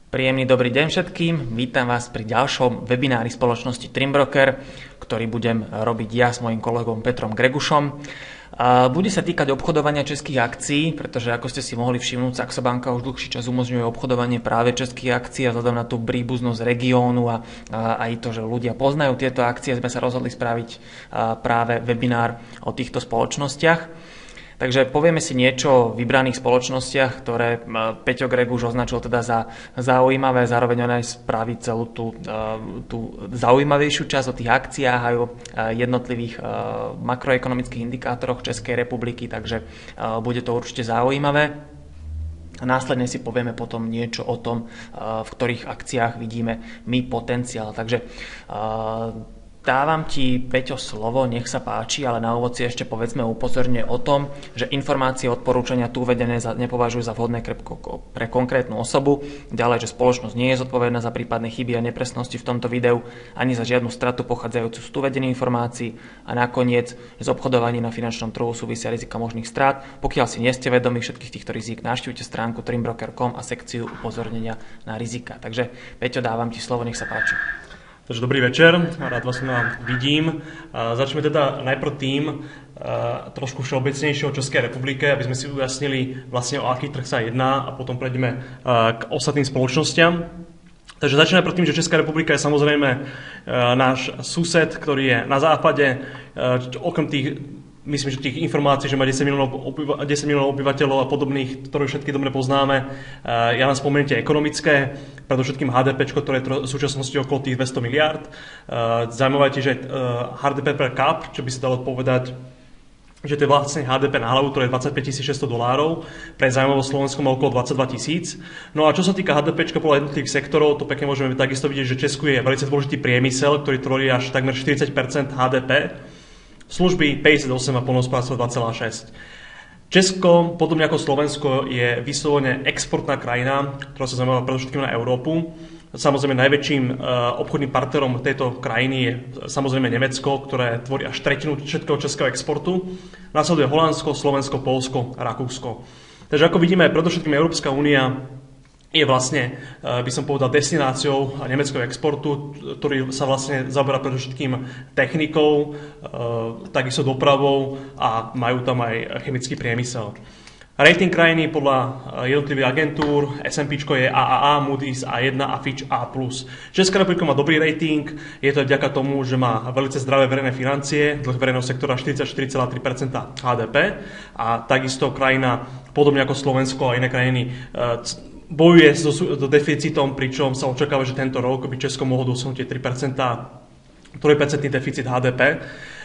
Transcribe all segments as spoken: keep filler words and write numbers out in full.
Príjemný dobrý deň všetkým. Vítam vás pri ďalšom webinári spoločnosti Trimbroker, ktorý budem robiť ja s mojím kolegom Petrom Gregušom. Bude sa týkať obchodovania českých akcií, pretože ako ste si mohli všimnúť, Saxo banka už dlhší čas umožňuje obchodovanie práve českých akcií a vzhľadom na tú príbuznosť regiónu a, a aj to, že ľudia poznajú tieto akcie, sme sa rozhodli spraviť práve webinár o týchto spoločnostiach. Takže povieme si niečo o vybraných spoločnostiach, ktoré Peťo Greguš označil teda za zaujímavé, zároveň on aj spraví celú tú, tú zaujímavejšiu časť o tých akciách aj o jednotlivých makroekonomických indikátoroch Českej republiky, takže bude to určite zaujímavé. A následne si povieme potom niečo o tom, v ktorých akciách vidíme my potenciál. Takže dávam ti, Peťo, slovo, nech sa páči, ale na úvod si ešte povedzme upozorne o tom, že informácie a odporúčania tu uvedené nepovažujú za vhodné pre konkrétnu osobu, ďalej, že spoločnosť nie je zodpovedná za prípadné chyby a nepresnosti v tomto videu, ani za žiadnu stratu pochádzajúcu z tu uvedených informácií a nakoniec z obchodovaní na finančnom trhu súvisia rizika možných strát. Pokiaľ si nie ste vedomi všetkých týchto rizik, navštívte stránku trimbroker bodka com a sekciu upozornenia na rizika. Takže, Peťo, dávam ti slovo, nech sa páči. Takže dobrý večer, rád vás vám vidím. Začneme teda najprv tým trošku všeobecnejšie o Českej republike, aby sme si ujasnili vlastne o aký trh sa jedná a potom prejdeme k ostatným spoločnostiam. Takže začneme najprv tým, že Česká republika je samozrejme náš sused, ktorý je na západe, okrem tých myslím, že tých informácií, že má desať miliónov obyvateľov a podobných, ktoré všetky dobre poznáme. Ja nám spomeniem tie ekonomické, predovšetkým há dé pé, ktoré je v súčasnosti okolo tých dvesto miliárd. Zaujímavé je, že há dé pé per cap, čo by sa dalo povedať, že to je vlastne há dé pé na hlavu, ktoré je dvadsaťpäť tisíc šesťsto dolárov, pre zaujímavosť Slovenskom má okolo dvadsaťdva tisíc. No a čo sa týka há dé pé podľa jednotlivých sektorov, to pekne môžeme takisto vidieť, že Česku je veľmi dôležitý priemysel, ktorý tvorí až takmer štyridsať percent há dé pé. Služby päťdesiatosem a poľnohospodárstvo dva celé šesť. Česko, podobne ako Slovensko, je vyslovene exportná krajina, ktorá sa zaujímavá predovšetkým na Európu. Samozrejme najväčším obchodným partnerom tejto krajiny je samozrejme Nemecko, ktoré tvorí až tretinu všetkého českého exportu. Nasleduje Holandsko, Slovensko, Poľsko a Rakúsko. Takže ako vidíme, predovšetkým Európska únia je vlastne, by som povedal, destináciou nemeckého exportu, ktorý sa vlastne zaoberá predovšetkým technikou, takisto dopravou a majú tam aj chemický priemysel. Rating krajiny podľa jednotlivých agentúr es and pé je á á á, Moody's á jeden a Fitch á plus. Česká republika má dobrý rating, je to aj vďaka tomu, že má veľmi zdravé verejné financie, dlh verejného sektora štyridsaťštyri celé tri percenta há dé pé a takisto krajina, podobne ako Slovensko a iné krajiny, bojuje so, so deficitom, pričom sa očakáva, že tento rok by Česko mohlo dosiahnuť tri percentá, tri percentný deficit há dé pé.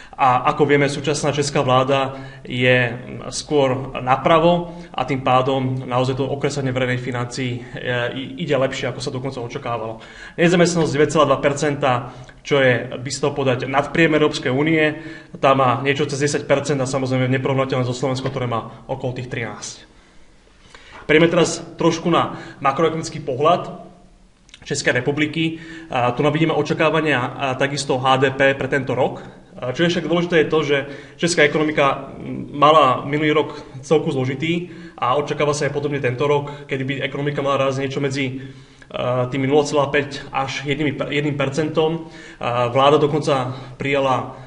A ako vieme, súčasná česká vláda je skôr napravo a tým pádom naozaj to okresanie verejných financií ide lepšie, ako sa dokonca očakávalo. Nezamestnanosť deväť celé dva percenta, čo je, by sa to povedať, nadpriemer Európskej únie, tá má niečo cez desať percent a samozrejme neporovnateľné so Slovenskom, ktoré má okolo tých trinásť. Prejdeme teraz trošku na makroekonomický pohľad Českej republiky. Tu vidíme očakávania takisto há dé pé pre tento rok. Čo je však dôležité je to, že česká ekonomika mala minulý rok celku zložitý a očakáva sa aj podobne tento rok, kedy by ekonomika mala raz niečo medzi tými nula celé päť až jedným percentom. Vláda dokonca prijala,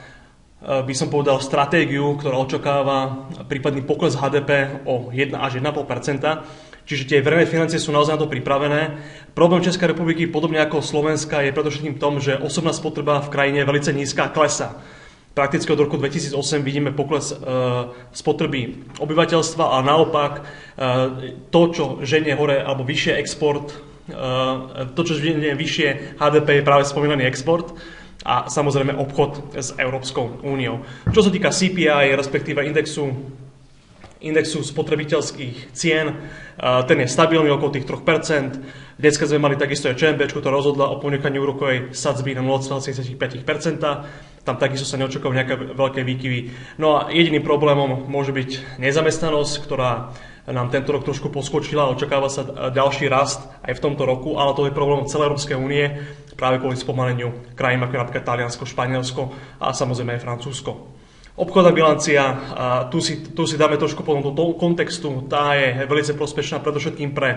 by som povedal, stratégiu, ktorá očakáva prípadný pokles há dé pé o jeden až jeden celé päť percenta. Čiže tie verejné financie sú naozaj na to pripravené. Problém Českej republiky, podobne ako Slovenska, je predovšetkým v tom, že osobná spotreba v krajine je veľmi nízka a klesá. Prakticky od roku dvetisícosem vidíme pokles e, spotreby obyvateľstva, ale naopak e, to, čo ženie hore alebo vyššie export, e, to, čo ženie vyššie há dé pé, je práve spomínaný export a samozrejme obchod s Európskou úniou. Čo sa týka cé pé í, respektíve indexu indexu spotrebiteľských cien, ten je stabilný okolo tých tri percent. Dneska sme mali takisto aj ČNB, ktorá rozhodla o ponechaní úrokovej sadzby na nula celé sedemdesiatpäť percenta. Tam takisto sa neočakávajú nejaké veľké výkyvy. No a jediným problémom môže byť nezamestnanosť, ktorá nám tento rok trošku poskočila a očakáva sa ďalší rast aj v tomto roku, ale to je problém celej Európskej únie, práve kvôli spomaleniu krajín ako napríklad Taliansko, Španielsko a samozrejme aj Francúzsko. Obchodná bilancia, tu si, tu si dáme trošku potom do toho kontextu, tá je veľmi prospešná predovšetkým pre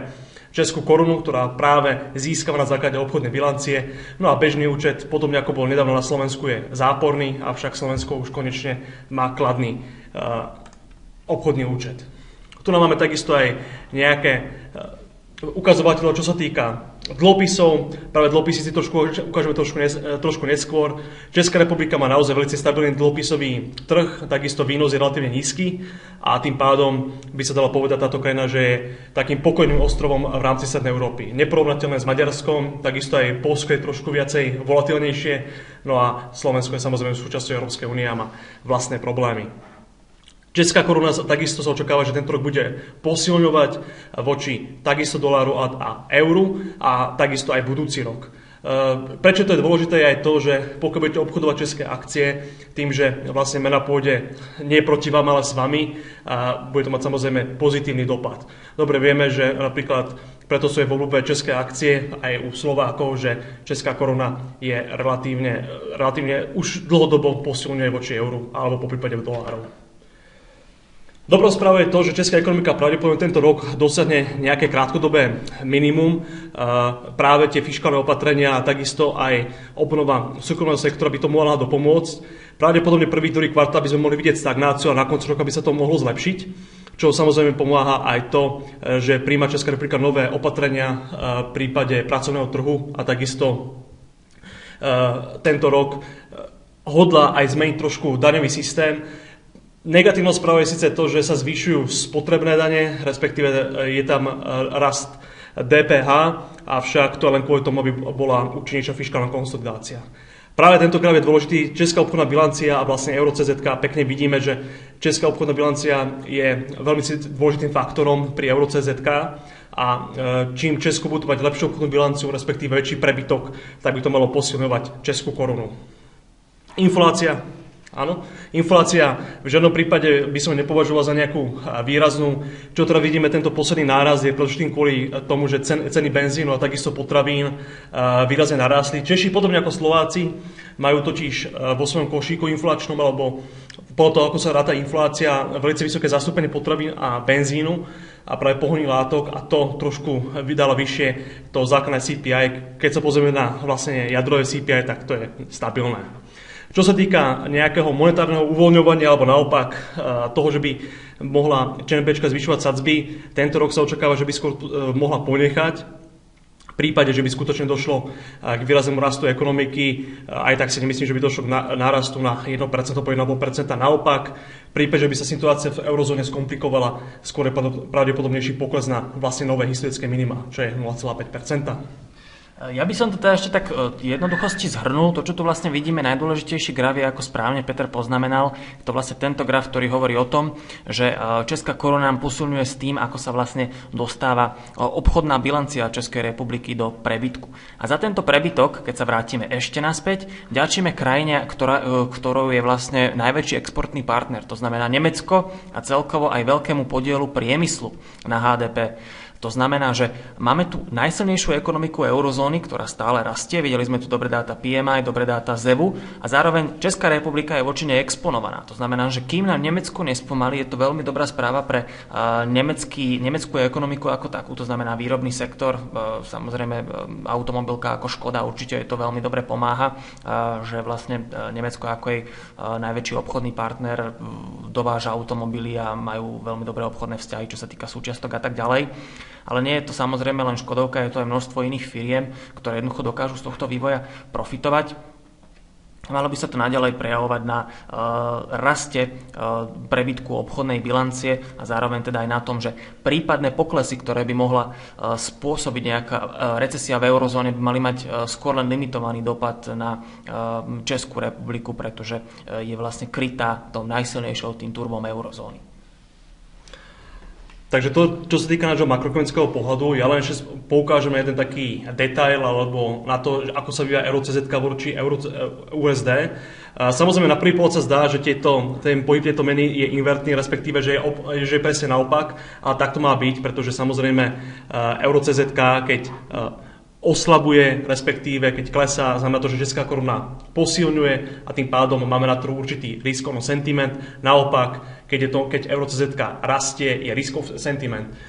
českú korunu, ktorá práve získava na základe obchodnej bilancie. No a bežný účet, podobne ako bol nedávno na Slovensku, je záporný, avšak Slovensko už konečne má kladný uh, obchodný účet. Tu nám máme takisto aj nejaké uh, ukazovateľov, čo sa týka dlhopisov. Práve dlhopisy si trošku ukážeme trošku, nes, trošku neskôr. Česká republika má naozaj veľmi stabilný dlhopisový trh, takisto výnos je relatívne nízky a tým pádom by sa dalo povedať táto krajina, že je takým pokojným ostrovom v rámci Strednej Európy. Neporovnateľné s Maďarskom, takisto aj Poľsko je trošku viacej volatilnejšie, no a Slovensko je samozrejme súčasťou Európskej únie a má vlastné problémy. Česká koruna takisto sa očakáva, že tento rok bude posilňovať voči takisto doláru a, a euru a takisto aj budúci rok. Prečo to je dôležité je aj to, že pokiaľ budete obchodovať české akcie, tým, že vlastne mena pôjde nie proti vám, ale s vami, a bude to mať samozrejme pozitívny dopad. Dobre vieme, že napríklad preto sú aj v obľúbe české akcie aj u Slovákov, že česká koruna je relatívne, relatívne už dlhodobo posilňuje voči euru alebo po prípade dolárov. Dobrou správou je to, že česká ekonomika pravdepodobne tento rok dosiahne nejaké krátkodobé minimum. Práve tie fiškálne opatrenia a takisto aj obnova súkromného sektora by to mohla dopomôcť. Pravdepodobne prvý druhý kvartál by sme mohli vidieť stagnáciu a na konci roka by sa to mohlo zlepšiť, čo samozrejme pomáha aj to, že príjma Česká republika nové opatrenia v prípade pracovného trhu a takisto tento rok hodlá aj zmeniť trošku daňový systém. Negatívnou správou je síce to, že sa zvyšujú spotrebné dane, respektíve je tam rast dé pé há, avšak to len kvôli tomu, aby bola účinnejšia fiškálna konsolidácia. Práve tentokrát je dôležitý česká obchodná bilancia a vlastne Euro cé zet ká. Pekne vidíme, že česká obchodná bilancia je veľmi dôležitým faktorom pri Euro cé zet ká a čím Česko budú mať lepšiu obchodnú bilanciu, respektíve väčší prebytok, tak by to malo posilňovať českú korunu. Inflácia. Áno, inflácia v žiadnom prípade by som nepovažoval za nejakú výraznú. Čo teda vidíme, tento posledný náraz je predovšetkým kvôli tomu, že ceny benzínu a takisto potravín výrazne narástli. Češi, podobne ako Slováci, majú totiž vo svojom košíku inflačnom alebo podľa toho, ako sa ráta inflácia, veľmi vysoké zastúpenie potravín a benzínu a práve pohonných látok a to trošku vydalo vyššie to základné cé pé í. Keď sa pozrieme na vlastne jadrové cé pé í, tak to je stabilné. Čo sa týka nejakého monetárneho uvoľňovania alebo naopak toho, že by mohla ČNBčka zvyšovať sadzby, tento rok sa očakáva, že by skôr mohla ponechať. V prípade, že by skutočne došlo k výraznému rastu ekonomiky, aj tak si nemyslím, že by došlo k nárastu na jedno percento po jeden celá päť percenta. Naopak, v prípade, že by sa situácia v eurozóne skomplikovala, skôr je pravdepodobnejší pokles na vlastne nové historické minima, čo je nula celá päť percenta. Ja by som to teda ešte tak jednoduchosti zhrnul. To, čo tu vlastne vidíme, najdôležitejší graf je, ako správne Peter poznamenal, to vlastne tento graf, ktorý hovorí o tom, že česká koruna nám posilňuje s tým, ako sa vlastne dostáva obchodná bilancia Českej republiky do prebytku. A za tento prebytok, keď sa vrátime ešte naspäť, ďačíme krajine, ktorá, ktorou je vlastne najväčší exportný partner, to znamená Nemecko a celkovo aj veľkému podielu priemyslu na há dé pé. To znamená, že máme tu najsilnejšiu ekonomiku eurozóny, ktorá stále rastie. Videli sme tu dobré dáta pé em í, dobré dáta zevu a zároveň Česká republika je voči nej exponovaná. To znamená, že kým nám Nemecko nespomalí, je to veľmi dobrá správa pre uh, nemecký, nemeckú ekonomiku ako takú. To znamená výrobný sektor, uh, samozrejme uh, automobilka ako Škoda, určite je to veľmi dobre pomáha, uh, že vlastne uh, Nemecko ako jej uh, najväčší obchodný partner uh, dováža automobily a majú veľmi dobré obchodné vzťahy, čo sa týka súčiastok a tak ďalej. Ale nie je to samozrejme len Škodovka, je to aj množstvo iných firiem, ktoré jednoducho dokážu z tohto vývoja profitovať. Malo by sa to naďalej prejavovať na uh, raste uh, prebytku obchodnej bilancie a zároveň teda aj na tom, že prípadné poklesy, ktoré by mohla uh, spôsobiť nejaká uh, recesia v eurozóne, by mali mať uh, skôr len limitovaný dopad na uh, Českú republiku, pretože uh, je vlastne krytá tou najsilnejšou tým turbom eurozóny. Takže to, čo sa týka nášho makroekonomického pohľadu, ja len ešte poukážem na jeden taký detail alebo na to, ako sa vyvíja Euro cé zet ká voči Euro ú es dé. Samozrejme, na prvý pohľad sa zdá, že tieto, ten pohyb tejto meny je invertný, respektíve, že je, op, že je presne naopak, ale tak to má byť, pretože samozrejme Euro cé zet ká, keď oslabuje, respektíve keď klesá, znamená to, že česká koruna posilňuje a tým pádom máme na trhu určitý riskov sentiment. Naopak, keď, je to, keď Euro cé zet ká rastie, je riskov sentiment.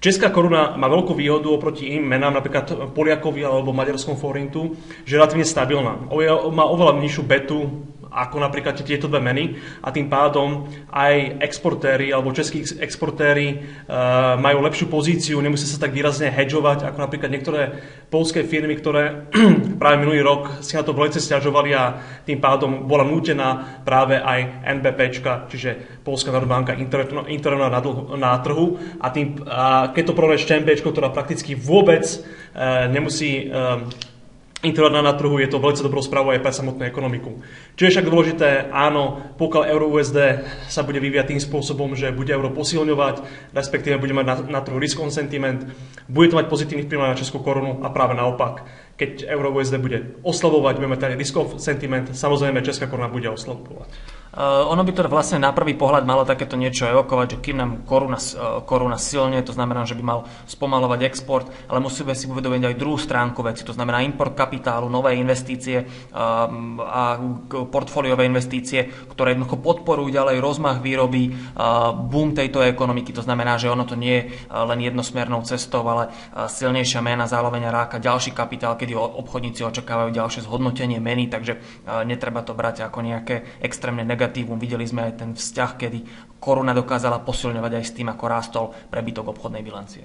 Česká koruna má veľkú výhodu oproti iným menám, napríklad Poliakovi alebo maďarskom forintu, že je relatívne stabilná. Má oveľa nižšiu betu ako napríklad tieto dve meny a tým pádom aj exportéri alebo českí exportéri uh, majú lepšiu pozíciu, nemusia sa tak výrazne hedžovať ako napríklad niektoré poľské firmy, ktoré práve minulý rok si na to veľmi sťažovali a tým pádom bola nútená práve aj NBPčka, čiže Poľská národná banka intervenovať na, na trhu a, tým, a keď to porovnáš s ČNBčkou, ktorá prakticky vôbec uh, nemusí uh, intervenovať na trhu, je to veľmi dobrou správou aj pre samotnú ekonomiku. Čo je však dôležité, áno, pokiaľ euro U S D sa bude vyvíjať tým spôsobom, že bude euro posilňovať, respektíve bude mať na, na trhu risk on sentiment, bude to mať pozitívny vplyv na českú korunu a práve naopak. Keď euro U S D bude oslabovať, budeme mať risk on sentiment, samozrejme česká koruna bude oslabovať. Uh, ono by to vlastne na prvý pohľad malo takéto niečo evokovať, že kým nám koruna, uh, koruna silne, to znamená, že by mal spomalovať export, ale musíme si uvedomiť aj druhú stránku veci, to znamená import kapitálu, nové investície uh, a portfóliové investície, ktoré jednoducho podporujú ďalej rozmach výroby, uh, boom tejto ekonomiky, to znamená, že ono to nie je uh, len jednosmernou cestou, ale uh, silnejšia mena zároveň ráka ďalší kapitál, kedy obchodníci očakávajú ďalšie zhodnotenie meny, takže uh, netreba to brať ako nejaké extrémne negatívne. Videli sme aj ten vzťah, kedy koruna dokázala posilňovať aj s tým, ako rástol prebytok obchodnej bilancie.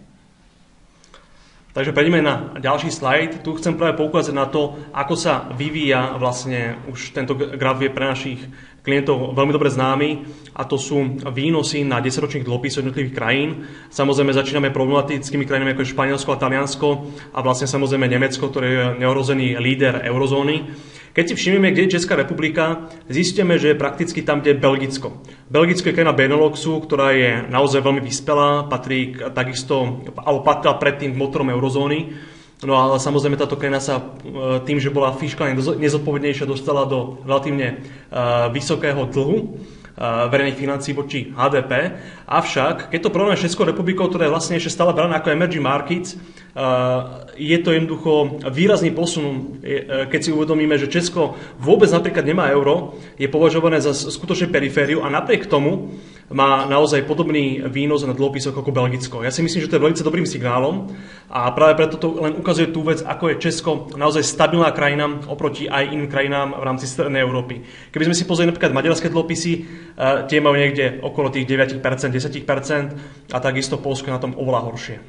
Takže prejdeme na ďalší slajd. Tu chcem práve poukázať na to, ako sa vyvíja vlastne, už tento graf je pre našich klientov veľmi dobre známy, a to sú výnosy na desaťročných dlhopisov jednotlivých krajín. Samozrejme začíname problematickými krajinami ako je Španielsko a Taliansko a vlastne samozrejme Nemecko, ktoré je neohrozený líder eurozóny. Keď si všimneme, kde je Česká republika, zistíme, že je prakticky tam, kde je Belgicko. Belgicko je krajina Beneluxu, ktorá je naozaj veľmi vyspelá, patrí takisto, alebo patrila predtým motorom eurozóny. No ale samozrejme táto krajina sa tým, že bola fiškálne nezodpovednejšia, dostala do relatívne uh, vysokého dlhu uh, verejných financií voči há dé pé. Avšak, keď to porovnáme s Českou republikou, ktorá je vlastne ešte stále braná ako emerging markets, uh, je to jednoducho výrazný posun, keď si uvedomíme, že Česko vôbec napríklad nemá euro, je považované za skutočne perifériu a napriek tomu má naozaj podobný výnos na dlhopisoch ako Belgicko. Ja si myslím, že to je veľmi dobrým signálom a práve preto to len ukazuje tú vec, ako je Česko naozaj stabilná krajina oproti aj iným krajinám v rámci Strednej Európy. Keby sme si pozreli napríklad maďarské dlhopisy, tie majú niekde okolo tých deväť percent, desať percent a takisto Poľsko na tom oveľa horšie.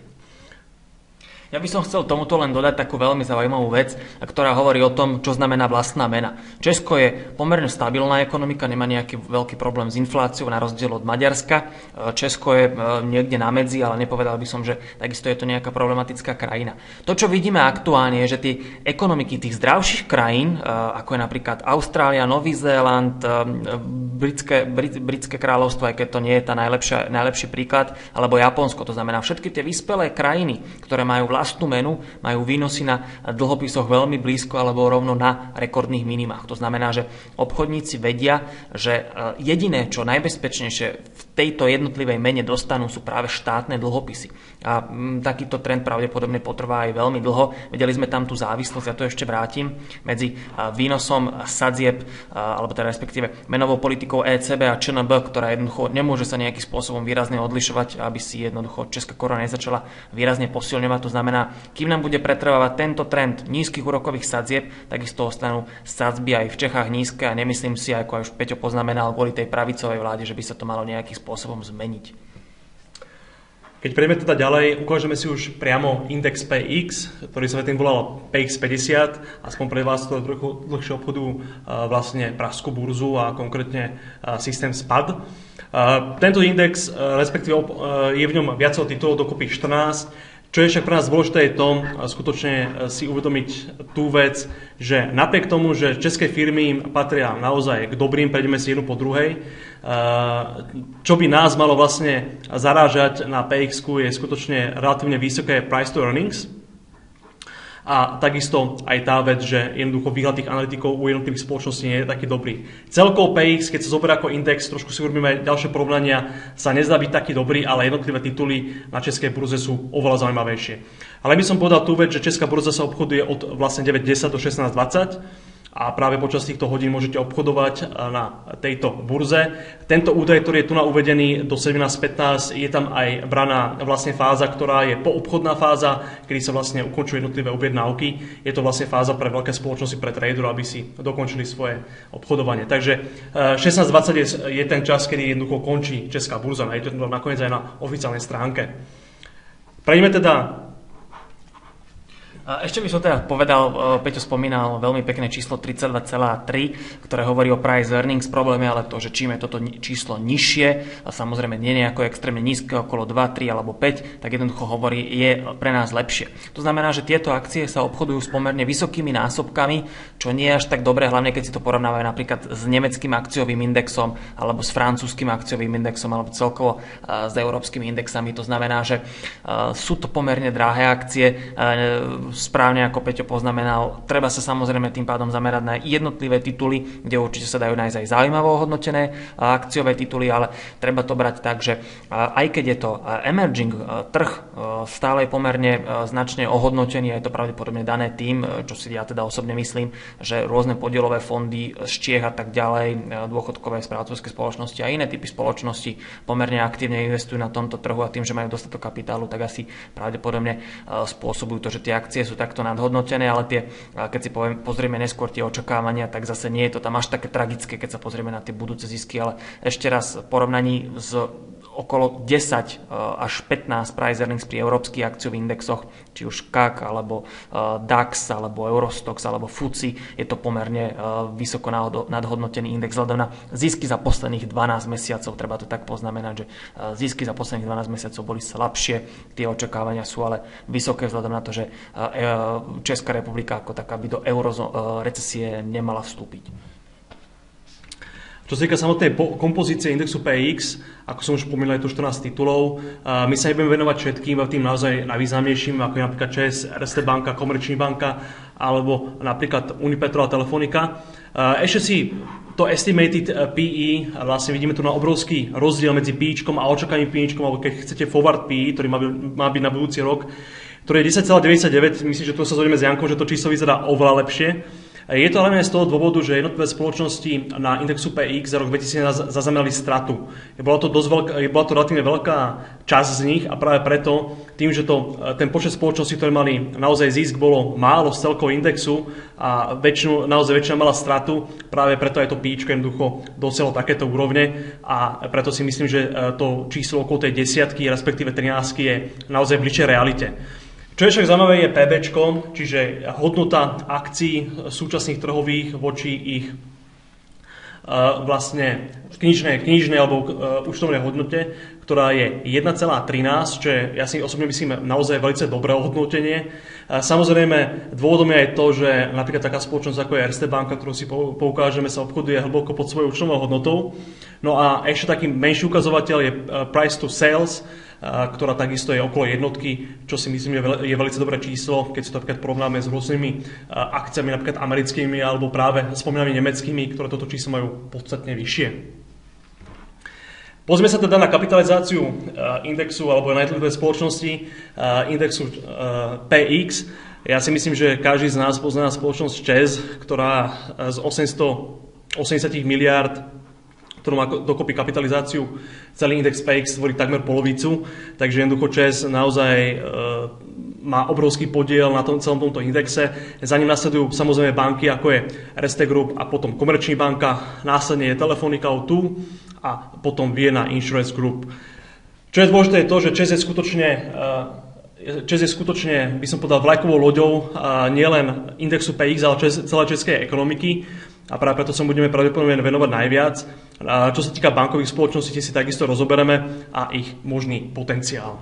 Ja by som chcel tomuto len dodať takú veľmi zaujímavú vec, ktorá hovorí o tom, čo znamená vlastná mena. Česko je pomerne stabilná ekonomika, nemá nejaký veľký problém s infláciou na rozdiel od Maďarska. Česko je niekde na medzi, ale nepovedal by som, že takisto je to nejaká problematická krajina. To, čo vidíme aktuálne, je, že tie ekonomiky tých zdravších krajín, ako je napríklad Austrália, Nový Zéland, Britské, Brit, Britské kráľovstvo, aj keď to nie je tá najlepšia, najlepší príklad, alebo Japonsko, to znamená všetky tie vyspelé krajiny, ktoré majú vlastnú menu, majú výnosy na dlhopisoch veľmi blízko alebo rovno na rekordných minimách. To znamená, že obchodníci vedia, že jediné, čo najbezpečnejšie v tejto jednotlivej mene dostanú, sú práve štátne dlhopisy. A takýto trend pravdepodobne potrvá aj veľmi dlho. Vedeli sme tam tú závislosť, ja to ešte vrátim, medzi výnosom sadzieb, alebo teda respektíve menovou politikou é cé bé a ČNB, ktorá jednoducho nemôže sa nejakým spôsobom výrazne odlišovať, aby si jednoducho česká koruna nezačala výrazne posilňovať. To znamená, kým nám bude pretrvávať tento trend nízkych úrokových sadzieb, takisto ostanú sadzby aj v Čechách nízke a nemyslím si, ako aj už Peťo poznamenal kvôli tej pravicovej vláde, že by sa to malo nejakým spôsobom zmeniť. Keď prejdeme teda ďalej, ukážeme si už priamo index pé iks, ktorý sa tým volal pé iks päťdesiat, aspoň pre vás, ktoré trochu dlhšie obchodu vlastne pražskú burzu a konkrétne systém spad. Tento index, respektíve je v ňom viacero titulov, dokopy štrnásť. Čo je však pre nás dôležité je to, skutočne si uvedomiť tú vec, že napriek tomu, že české firmy patria naozaj k dobrým, prejdeme si jednu po druhej, čo by nás malo vlastne zarážať na pé iks-ku je skutočne relatívne vysoké price to earnings. A takisto aj tá vec, že jednoducho výhľad tých analytikov u jednotlivých spoločností nie je taký dobrý. Celkovo pé iks, keď sa zoberá ako index, trošku si urobíme ďalšie porovnania, sa nezdá byť taký dobrý, ale jednotlivé tituly na českej burze sú oveľa zaujímavejšie. Ale by som povedal tú vec, že česká burza sa obchoduje od vlastne deväť desať do šestnásť dvadsať a práve počas týchto hodín môžete obchodovať na tejto burze. Tento údaj, ktorý je tu na uvedený do sedemnásť pätnásť, je tam aj braná vlastne fáza, ktorá je poobchodná fáza, kedy sa vlastne ukončujú jednotlivé objednávky. Je to vlastne fáza pre veľké spoločnosti, pre traderov, aby si dokončili svoje obchodovanie. Takže šestnásť dvadsať je, je ten čas, kedy jednoducho končí česká burza. Je to nakoniec aj na oficiálnej stránke. Prejdeme teda. Ešte by som teda povedal, Peťo spomínal veľmi pekné číslo tridsaťdva celá tri, ktoré hovorí o price earnings. Problém je ale to, že čím je toto číslo nižšie, a samozrejme nie nejako extrémne nízke, okolo dva, tri alebo päť, tak jednoducho hovorí, je pre nás lepšie. To znamená, že tieto akcie sa obchodujú s pomerne vysokými násobkami, čo nie je až tak dobré, hlavne keď si to porovnávajú napríklad s nemeckým akciovým indexom alebo s francúzskym akciovým indexom alebo celkovo s európskymi indexami. To znamená, že sú to pomerne drahé akcie. Správne, ako Peťo poznamenal, treba sa samozrejme tým pádom zamerať na jednotlivé tituly, kde určite sa dajú nájsť aj zaujímavo ohodnotené akciové tituly, ale treba to brať tak, že aj keď je to emerging trh, stále je pomerne značne ohodnotený a je to pravdepodobne dané tým, čo si ja teda osobne myslím, že rôzne podielové fondy z Čiech a tak ďalej, dôchodkové správcovské spoločnosti a iné typy spoločnosti pomerne aktívne investujú na tomto trhu a tým, že majú dostatok kapitálu, tak asi pravdepodobne spôsobujú to, že tie akcie sú takto nadhodnotené, ale tie, keď si poviem, pozrieme neskôr tie očakávania, tak zase nie je to tam až také tragické, keď sa pozrieme na tie budúce zisky, ale ešte raz v porovnaní s okolo desať až pätnásť price earnings pri európskych akciových indexoch, či už ká á cé, alebo DAX, alebo Eurostoxx, alebo FTSE, je to pomerne vysoko nadhodnotený index vzhľadom na zisky za posledných dvanásť mesiacov. Treba to tak poznamenať, že zisky za posledných dvanásť mesiacov boli slabšie, tie očakávania sú ale vysoké vzhľadom na to, že Česká republika ako taká by do eurozóny recesie nemala vstúpiť. Čo sa týka samotnej kompozície indexu pé iks, ako som už spomínal, je tu štrnásť titulov. My sa nebudeme venovať všetkým, tým naozaj najvýznamnejším, ako je napríklad ČEZ, Erste banka, Komerční banka, alebo napríklad Unipetrol a Telefonika. Ešte si to estimated pé í, vlastne vidíme tu na obrovský rozdiel medzi píčkom a očakávaným píčkom, alebo keď chcete forward pé í, ktorý má, má byť na budúci rok, ktorý je desať celá deväťdesiatdeväť. Myslím, že tu sa zhodneme s Jankom, že to číslo vyzerá oveľa lepšie. Je to hlavne z toho dôvodu, že jednotlivé spoločnosti na indexu pé iks za rok dvetisícjeden zaznamenali stratu. Bola to, dosť veľká, bola to relatívne veľká časť z nich a práve preto, tým, že to, ten počet spoločností, ktoré mali naozaj zisk, bolo málo z celkového indexu a väčšinu, naozaj väčšina mala stratu, práve preto aj to píčko jednoducho dosiahlo takéto úrovne a preto si myslím, že to číslo okolo tej desiatky, respektíve trinástky je naozaj bližšie realite. Čo je však zaujímavé je PBčko, čiže hodnota akcií súčasných trhových voči ich uh, vlastne knižnej, knižnej alebo uh, účtovnej hodnote, ktorá je jeden celá trinásť, čo je, ja si osobne myslím, naozaj veľmi dobré ohodnotenie. Uh, samozrejme, dôvodom je aj to, že napríklad taká spoločnosť ako je Erste banka, ktorú si poukážeme, sa obchoduje hlboko pod svojou účtovnou hodnotou. No a ešte taký menší ukazovateľ je uh, price to sales, ktorá takisto je okolo jednotky, čo si myslím, že je veľmi dobré číslo, keď si to napríklad porovnáme s rôznymi akciami, napríklad americkými alebo práve spomínanými nemeckými, ktoré toto číslo majú podstatne vyššie. Pozrieme sa teda na kapitalizáciu indexu alebo na jednotlivé spoločnosti indexu pé iks. Ja si myslím, že každý z nás pozná spoločnosť ČEZ, ktorá z osemstoosemdesiat miliárd, ktorú má dokopy kapitalizáciu, celý index pé iks tvorí takmer polovicu, takže jednoducho ČEZ naozaj e, má obrovský podiel na tom, celom tomto indexe. Za ním nasledujú samozrejme banky, ako je Erste Group a potom Komerční banka, následne je Telefonica ó dva a potom Vienna Insurance Group. Čo je dôležité je to, že ČEZ je skutočne e, ČEZ je skutočne, by som povedal, vlajkovou loďou nielen indexu pé iks, ale celej českej ekonomiky. A práve preto sa budeme pravdepodobne venovať najviac. A čo sa týka bankových spoločností, tie si takisto rozobereme a ich možný potenciál.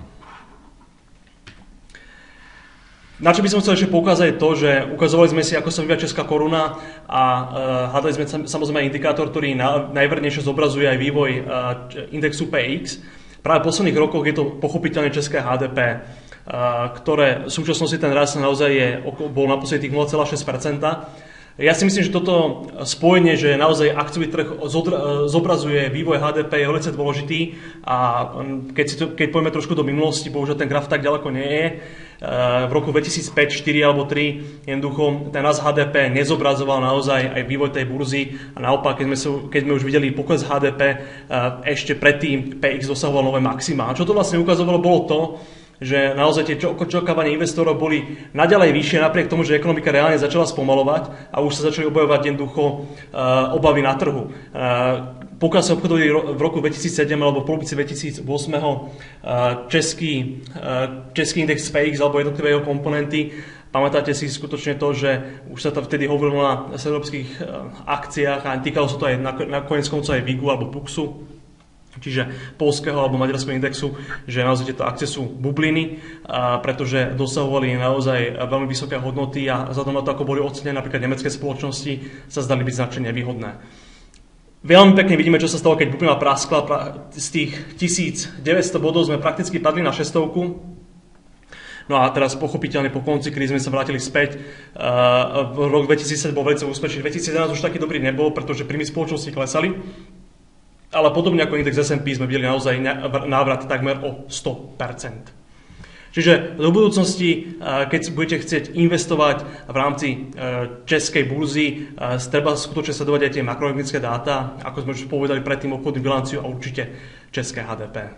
Na čo by som chcel ešte poukázať to, že ukazovali sme si, ako sa vyvíja česká koruna a uh, hľadali sme samozrejme indikátor, ktorý na, najvernejšie zobrazuje aj vývoj uh, indexu pé iks. Práve v posledných rokoch je to pochopiteľne české há dé pé, uh, ktoré v súčasnosti ten rast naozaj je, bol naposledy tých nula celá šesť percenta. Ja si myslím, že toto spojenie, že naozaj akciový trh zobrazuje vývoj há dé pé je veľmi dôležitý a keď, si to, keď pojme trošku do minulosti, bohužiaľ ten graf tak ďaleko nie je, v roku dvetisícpäť, štyri alebo tri jednoducho ten náš há dé pé nezobrazoval naozaj aj vývoj tej burzy a naopak, keď sme, sa, keď sme už videli pokles há dé pé, ešte predtým pé iks dosahoval nové maxima. A čo to vlastne ukazovalo, bolo to, že naozaj tie očakávania investorov boli naďalej vyššie, napriek tomu, že ekonomika reálne začala spomalovať a už sa začali objavovať jednoducho uh, obavy na trhu. Uh, pokiaľ sa obchodovali v roku dvetisícsedem alebo v polovici dvetisícosem uh, český, uh, český index pé iks alebo jednotlivé jeho komponenty, pamätáte si skutočne to, že už sa to vtedy hovorilo na európskych uh, akciách a týkalo sa to aj na, na koniec koncov aj Vigu alebo Puxu, čiže poľského alebo maďarského indexu, že naozaj tieto akcie sú bubliny, a pretože dosahovali naozaj veľmi vysoké hodnoty a vzhľadom na to, ako boli ocenené napríklad nemecké spoločnosti, sa zdali byť značne nevýhodné. Veľmi pekne vidíme, čo sa stalo, keď bublina praskla. Z tých tisícdeväťsto bodov sme prakticky padli na šestovku. No a teraz pochopiteľne po konci krízy sme sa vrátili späť. V rok dvetisícsedem bol veľmi úspešný. dvetisícjedenásť už taký dobrý nebol, pretože príjmy spoločnosti klesali. Ale podobne ako index es and pí sme videli naozaj návrat takmer o sto percent. Čiže do budúcnosti, keď budete chcieť investovať v rámci českej burzy, treba skutočne sledovať aj tie makroekonomické dáta, ako sme už povedali predtým, obchodnú bilanciu a určite české há dé pé.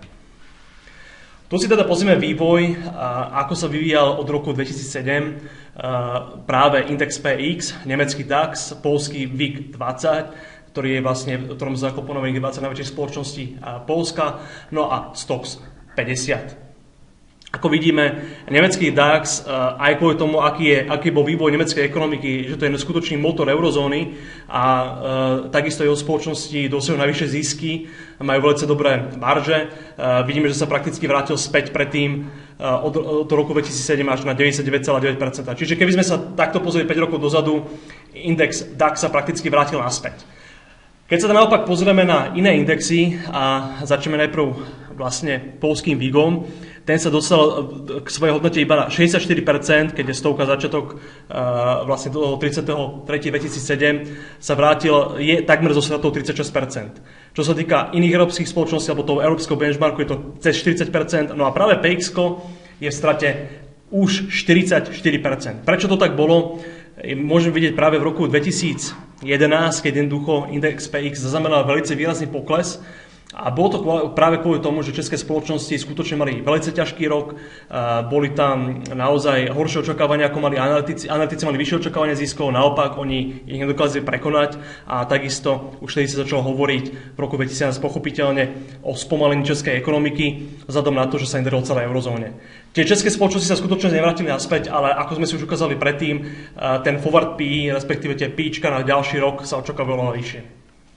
Tu si teda pozrieme vývoj, ako sa vyvíjal od roku dvetisícsedem práve index pé iks, nemecký DAX, poľský vé í ká dvadsať, ktorý je vlastne, v ktorom zakomponovaných dvadsať najväčších spoločností Poľska, no a Stoxx päťdesiat. Ako vidíme, nemecký DAX, aj kvôli tomu, aký, je, aký bol vývoj nemeckej ekonomiky, že to je skutočný motor eurozóny a e, takisto jeho spoločnosti dosiahnu najvyššie zisky, majú veľmi dobré marže. E, vidíme, že sa prakticky vrátil späť predtým e, od, od roku dvetisícsedem až na deväťdesiatdeväť celá deväť percent. Čiže keby sme sa takto pozreli päť rokov dozadu, index DAX sa prakticky vrátil naspäť. Keď sa naopak pozrieme na iné indexy a začneme najprv vlastne poľským Vigom, ten sa dostal k svojej hodnote iba na šesťdesiatštyri percent, keď je stovka začiatok vlastne do tridsiateho tretieho dvetisícsedem sa vrátil, je takmer zo stratou tridsaťšesť percent. Čo sa týka iných európskych spoločností alebo toho európskeho benchmarku, je to cez štyridsať percent, no a práve pé iks je v strate už štyridsaťštyri percent. Prečo to tak bolo? Môžeme vidieť práve v roku dvetisícjedenásť, keď jednoducho index pé iks zaznamenal veľmi výrazný pokles. A bolo to práve kvôli tomu, že české spoločnosti skutočne mali veľmi ťažký rok, boli tam naozaj horšie očakávania, ako mali analytici. Analytici mali vyššie očakávania ziskov, naopak oni ich nedokázali prekonať a takisto už vtedy sa začalo hovoriť v roku dvetisícjedenásť pochopiteľne o spomalení českej ekonomiky vzhľadom na to, že sa im darilo celé eurozóne. Tie české spoločnosti sa skutočne nevrátili naspäť, ale ako sme si už ukázali predtým, ten forward pé í, respektíve tie píčka na ďalší rok sa očakávalo vyššie.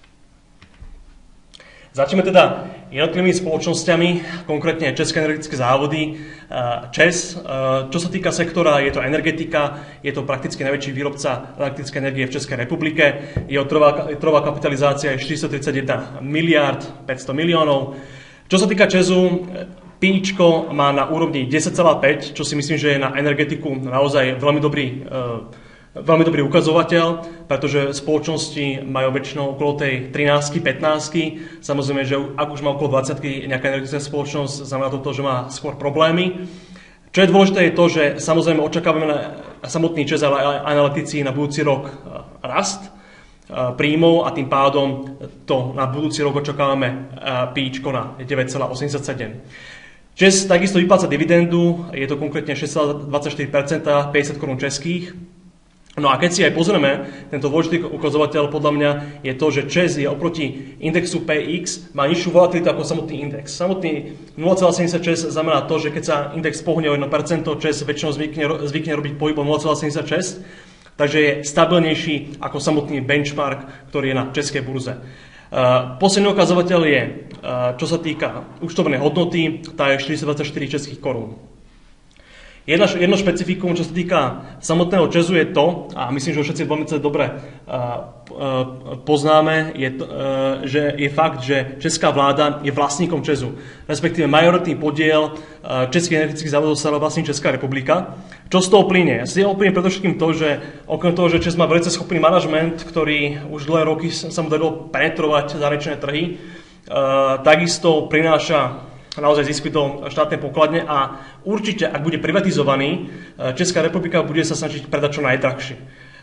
Začneme teda jednotlivými spoločnosťami, konkrétne České energetické závody, ČEZ. Čo sa týka sektora, je to energetika, je to prakticky najväčší výrobca elektrické energie v Českej republike. Jeho trhová, trhová kapitalizácia je štyristotridsaťjeden miliárd päťsto miliónov. Čo sa týka ČEZu, píčko má na úrovni desať celá päť, čo si myslím, že je na energetiku naozaj veľmi dobrý Veľmi dobrý ukazovateľ, pretože spoločnosti majú väčšinou okolo tej trinásť pätnásť. Samozrejme, že ak už má okolo dvadsať nejaká energetická spoločnosť, znamená to, to, že má skôr problémy. Čo je dôležité je to, že samozrejme očakávame na samotný ČEZ, ale aj analytici na budúci rok rast príjmov a tým pádom to na budúci rok očakávame píčko na deväť celá osemdesiatsedem. ČEZ takisto vypláca dividendu, je to konkrétne šesť celá dvadsaťštyri percent, päťdesiat korún českých. No a keď si aj pozrieme, tento dôležitý ukazovateľ podľa mňa je to, že ČEZ je oproti indexu pé iks má nižšiu volatilitu ako samotný index. Samotný nula celá sedemdesiatšesť znamená to, že keď sa index pohne o jedno percento, ČEZ väčšinou zvykne, zvykne robiť pohybom nula celá sedemdesiatšesť, takže je stabilnejší ako samotný benchmark, ktorý je na českej burze. Uh, posledný ukazovateľ je, uh, čo sa týka účtovnej hodnoty, tá je štyristodvadsaťštyri českých korún. Jedno, jedno špecifikum, čo sa týka samotného ČEZu je to, a myslím, že ho všetci veľmi dobre uh, uh, poznáme, je to, uh, že je fakt, že česká vláda je vlastníkom ČEZu. Respektíve majoritný podiel uh, českých energetických závodov sa vlastní Česká republika. Čo z toho plyne? Z toho plyne predovšetkým to, že okrem toho, že ČEZ má veľmi schopný manažment, ktorý už dlhé roky sa mu darilo penetrovať zahraničné trhy, uh, takisto prináša naozaj zisky do štátnej pokladne a určite, ak bude privatizovaný, Česká republika bude sa snažiť predať čo najdrahšie.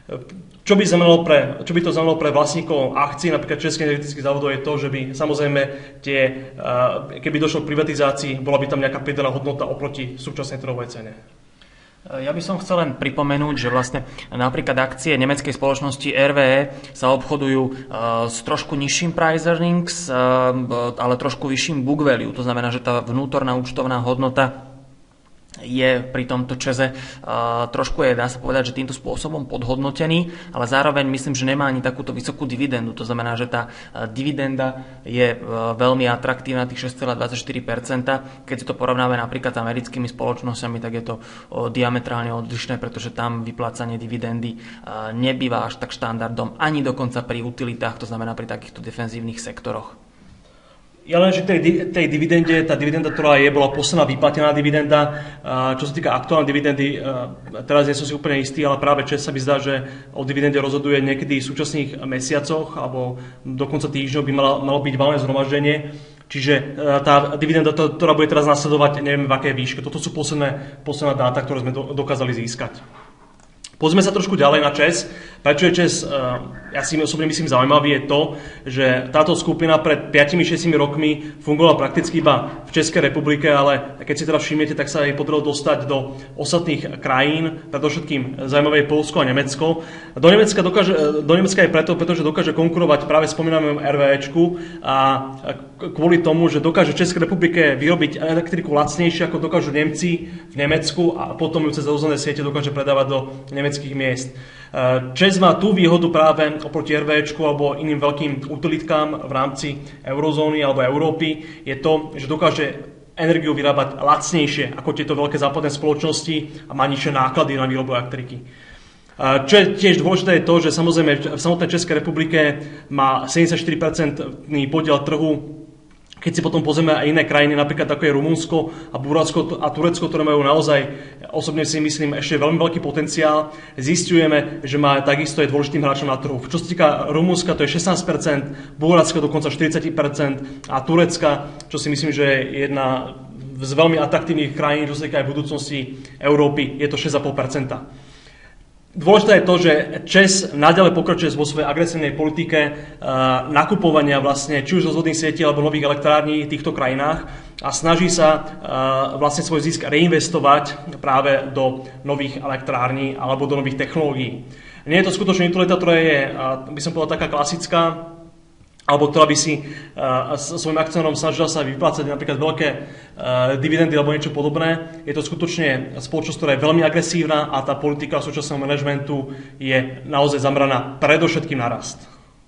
Čo by, znamenalo pre, čo by to znamenalo pre vlastníkov akcií, napríklad Českých energetických závodov, je to, že by samozrejme tie, keby došlo k privatizácii, bola by tam nejaká pridaná hodnota oproti súčasnej trhovej cene. Ja by som chcel len pripomenúť, že vlastne napríklad akcie nemeckej spoločnosti er vé é sa obchodujú uh, s trošku nižším price earnings, uh, ale trošku vyšším book value. To znamená, že tá vnútorná účtovná hodnota je pri tomto ČEZe uh, trošku je, dá sa povedať, že týmto spôsobom podhodnotený, ale zároveň myslím, že nemá ani takúto vysokú dividendu. To znamená, že tá uh, dividenda je uh, veľmi atraktívna, tých šesť celá dvadsaťštyri percenta. Keď si to porovnáme napríklad s americkými spoločnosťami, tak je to uh, diametrálne odlišné, pretože tam vyplácanie dividendy uh, nebýva až tak štandardom, ani dokonca pri utilitách, to znamená pri takýchto defenzívnych sektoroch. Ja len, že tej, tej dividende, tá dividenda, ktorá je, bola posledná vyplatená dividenda. Čo sa týka aktuálnej dividendy, teraz nie som si úplne istý, ale práve ČEZ sa mi zdá, že o dividende rozhoduje niekedy v súčasných mesiacoch alebo dokonca týždňov by malo, malo byť valné zhromaždenie. Čiže tá dividenda, ktorá bude teraz nasledovať, neviem v akej výške. Toto sú posledné, posledné dáta, ktoré sme do, dokázali získať. Pozrieme sa trošku ďalej na ČEZ. Prečo je ČEZ, ja si osobne myslím, zaujímavý, je to, že táto skupina pred päť až šesť rokmi fungovala prakticky iba v Českej republike, ale keď si teda všimnete, tak sa jej podarilo dostať do ostatných krajín, predovšetkým zaujímavé Poľsko a Nemecko. Do Nemecka, dokáže, do Nemecka je preto, pretože dokáže konkurovať práve spomínanému RVEčku a kvôli tomu, že dokáže Českej republike vyrobiť elektriku lacnejšie, ako dokážu Nemci v Nemecku a potom ju cez rozhodné siete dokáže predávať do nemeckých miest. ČEZ má tú výhodu práve oproti RVEčku alebo iným veľkým utilitkám v rámci eurozóny alebo Európy, je to, že dokáže energiu vyrábať lacnejšie ako tieto veľké západné spoločnosti a má nižšie náklady na výrobu elektriky. Čo je tiež dôležité je to, že samozrejme v samotnej Českej republike má sedemdesiatštyri percent podiel trhu. Keď si potom pozrieme aj iné krajiny, napríklad ako je Rumunsko a Bulharsko a Turecko, ktoré majú naozaj, osobne si myslím, ešte veľmi veľký potenciál, zisťujeme, že má takisto je dôležitým hráčom na trhu. Čo sa týka Rumunska, to je šestnásť percent, Bulharska dokonca štyridsať percent a Turecka, čo si myslím, že je jedna z veľmi atraktívnych krajín, čo sa týka aj budúcnosti Európy, je to šesť celá päť percenta. Dôležité je to, že ČEZ naďalej pokračuje vo svojej agresívnej politike uh, nakupovania vlastne či už rozvodných sietí alebo nových elektrární v týchto krajinách a snaží sa uh, vlastne svoj zisk reinvestovať práve do nových elektrární alebo do nových technológií. Nie je to skutočne utilita, ktorá je, uh, by som povedal, taká klasická, alebo ktorá by si uh, svojim akcionárom snažila sa vyplácať napríklad veľké uh, dividendy alebo niečo podobné. Je to skutočne spoločnosť, ktorá je veľmi agresívna a tá politika súčasného manažmentu je naozaj zameraná predovšetkým na rast.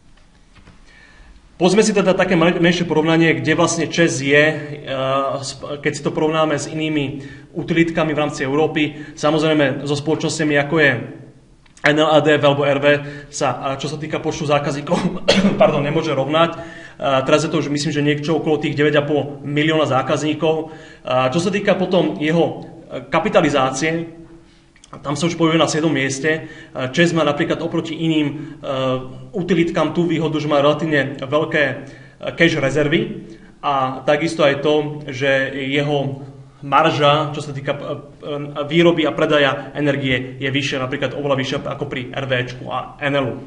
Pozrieme si teda také menšie porovnanie, kde vlastne ČEZ je, uh, keď si to porovnáme s inými utilitkami v rámci Európy. Samozrejme so spoločnosťami ako je en el á dé alebo er vé sa, čo sa týka počtu zákazníkov, pardon, nemôže rovnať. Uh, teraz je to už myslím, že niečo okolo tých deväť celá päť milióna zákazníkov. Uh, čo sa týka potom jeho kapitalizácie, tam sa už pohybuje na siedmom mieste. Uh, ČEZ má napríklad oproti iným uh, utilitkám tú výhodu, že má relatívne veľké uh, cash rezervy a takisto aj to, že jeho marža, čo sa týka výroby a predaja energie, je vyššia, napríklad oveľa vyššia ako pri RVEčku a en el ú.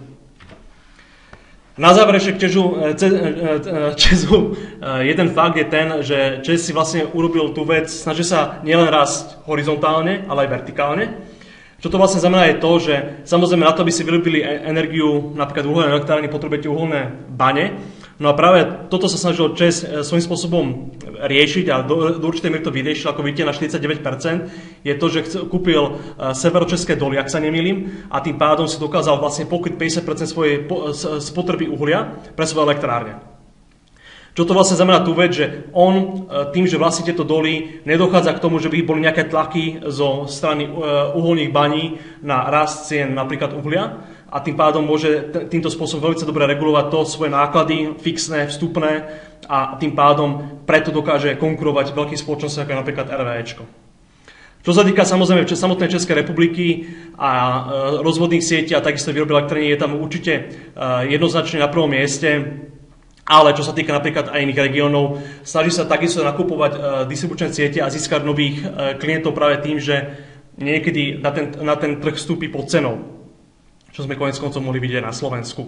Na záver ešte k ČEZu jeden fakt je ten, že ČEZ si vlastne urobil tú vec, snaží sa nielen rásť horizontálne, ale aj vertikálne. Čo to vlastne znamená je to, že samozrejme na to, aby si vyrobili energiu, napríklad uholné elektrárne, potrebujete uholné bane. No a práve toto sa snažil ČEZ svojím spôsobom riešiť a do, do určitej miery to vyriešil, ako vidíte, na štyridsaťdeväť percent. Je to, že kúpil severočeské doly, ak sa nemýlim, a tým pádom si dokázal vlastne pokryť päťdesiat percent svojej spotreby uhlia pre svoje elektrárne. Čo to vlastne znamená tú vec, že on tým, že vlastní tieto doly, nedochádza k tomu, že by boli nejaké tlaky zo strany uholných baní na rast cien napríklad uhlia, a tým pádom môže týmto spôsobom veľmi dobre regulovať to svoje náklady, fixné, vstupné a tým pádom preto dokáže konkurovať veľkým spoločnostiam ako napríklad RVEčko. Čo sa týka samozrejme samotnej Českej republiky a rozvodných sietí a takisto výroby elektriny, je tam určite jednoznačne na prvom mieste Ale čo sa týka napríklad aj iných regiónov, snaží sa takisto nakupovať uh, distribučné siete a získať nových uh, klientov práve tým, že niekedy na ten, na ten trh vstúpi pod cenou, čo sme konec koncov mohli vidieť na Slovensku.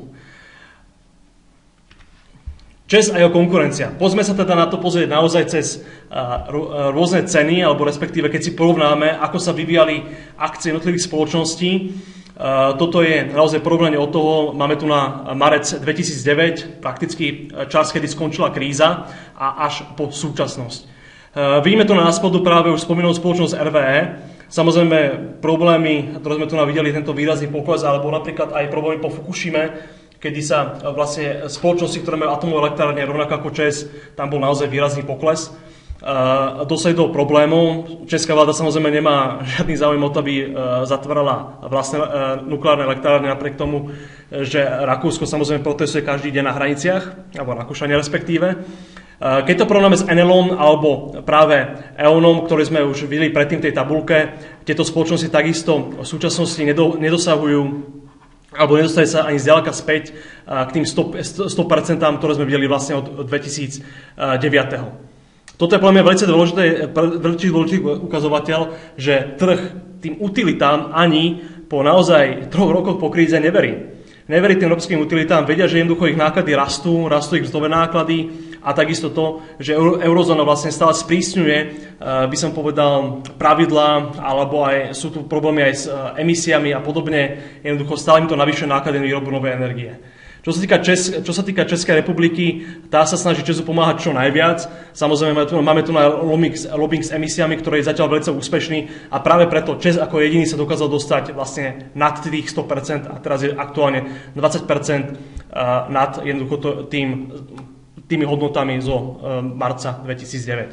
ČEZ a jeho konkurencia. Poďme sa teda na to pozrieť naozaj cez uh, rôzne ceny, alebo respektíve keď si porovnáme, ako sa vyvíjali akcie jednotlivých spoločností. Uh, toto je naozaj porovnanie od toho, máme tu na marec dvetisícdeväť, prakticky čas, kedy skončila kríza a až po súčasnosť. Uh, vidíme tu na spodu práve už spomínanú spoločnosť er vé é. Samozrejme problémy, ktoré sme tu videli, tento výrazný pokles, alebo napríklad aj problémy po Fukushime, kedy sa vlastne spoločnosti, ktoré majú atomové elektrárne, rovnako ako ČEZ, tam bol naozaj výrazný pokles. Uh, dosť do problémov. Česká vláda samozrejme nemá žiadny záujem o to, aby uh, zatvárala vlastné uh, nukleárne elektrárne, napriek tomu, že Rakúsko samozrejme protestuje každý deň na hraniciach, alebo Rakúšania respektíve. Uh, keď to porovnáme s Enelom alebo práve Eonom, ktorý sme už videli predtým v tej tabulke, tieto spoločnosti takisto v súčasnosti nedo, nedosahujú alebo nedostali sa ani zďaleka späť uh, k tým sto percent, ktoré sme videli vlastne od dvetisícdeväť. Toto je podľa mňa veľmi dôležitý, veľmi dôležitý ukazovateľ, že trh tým utilitám ani po naozaj troch rokoch po kríze neverí. Neverí tým európskym utilitám, vedia, že jednoducho ich náklady rastú, rastú ich mzdové náklady a takisto to, že eurozóna vlastne stále sprísňuje, by som povedal, pravidlá, alebo aj sú tu problémy aj s emisiami a podobne. Jednoducho stále im to navyšuje náklady na výrobu novej energie. Čo sa týka, Čes, čo sa týka Českej republiky, tá sa snaží ČEZu pomáhať čo najviac. Samozrejme, máme tu, máme tu na lobbying, lobbying s emisiami, ktorý je zatiaľ veľmi úspešný a práve preto ČEZ ako jediný sa dokázal dostať vlastne nad tých sto percent a teraz je aktuálne dvadsať percent nad jednoducho to, tým, tými hodnotami zo marca dvetisícdeväť.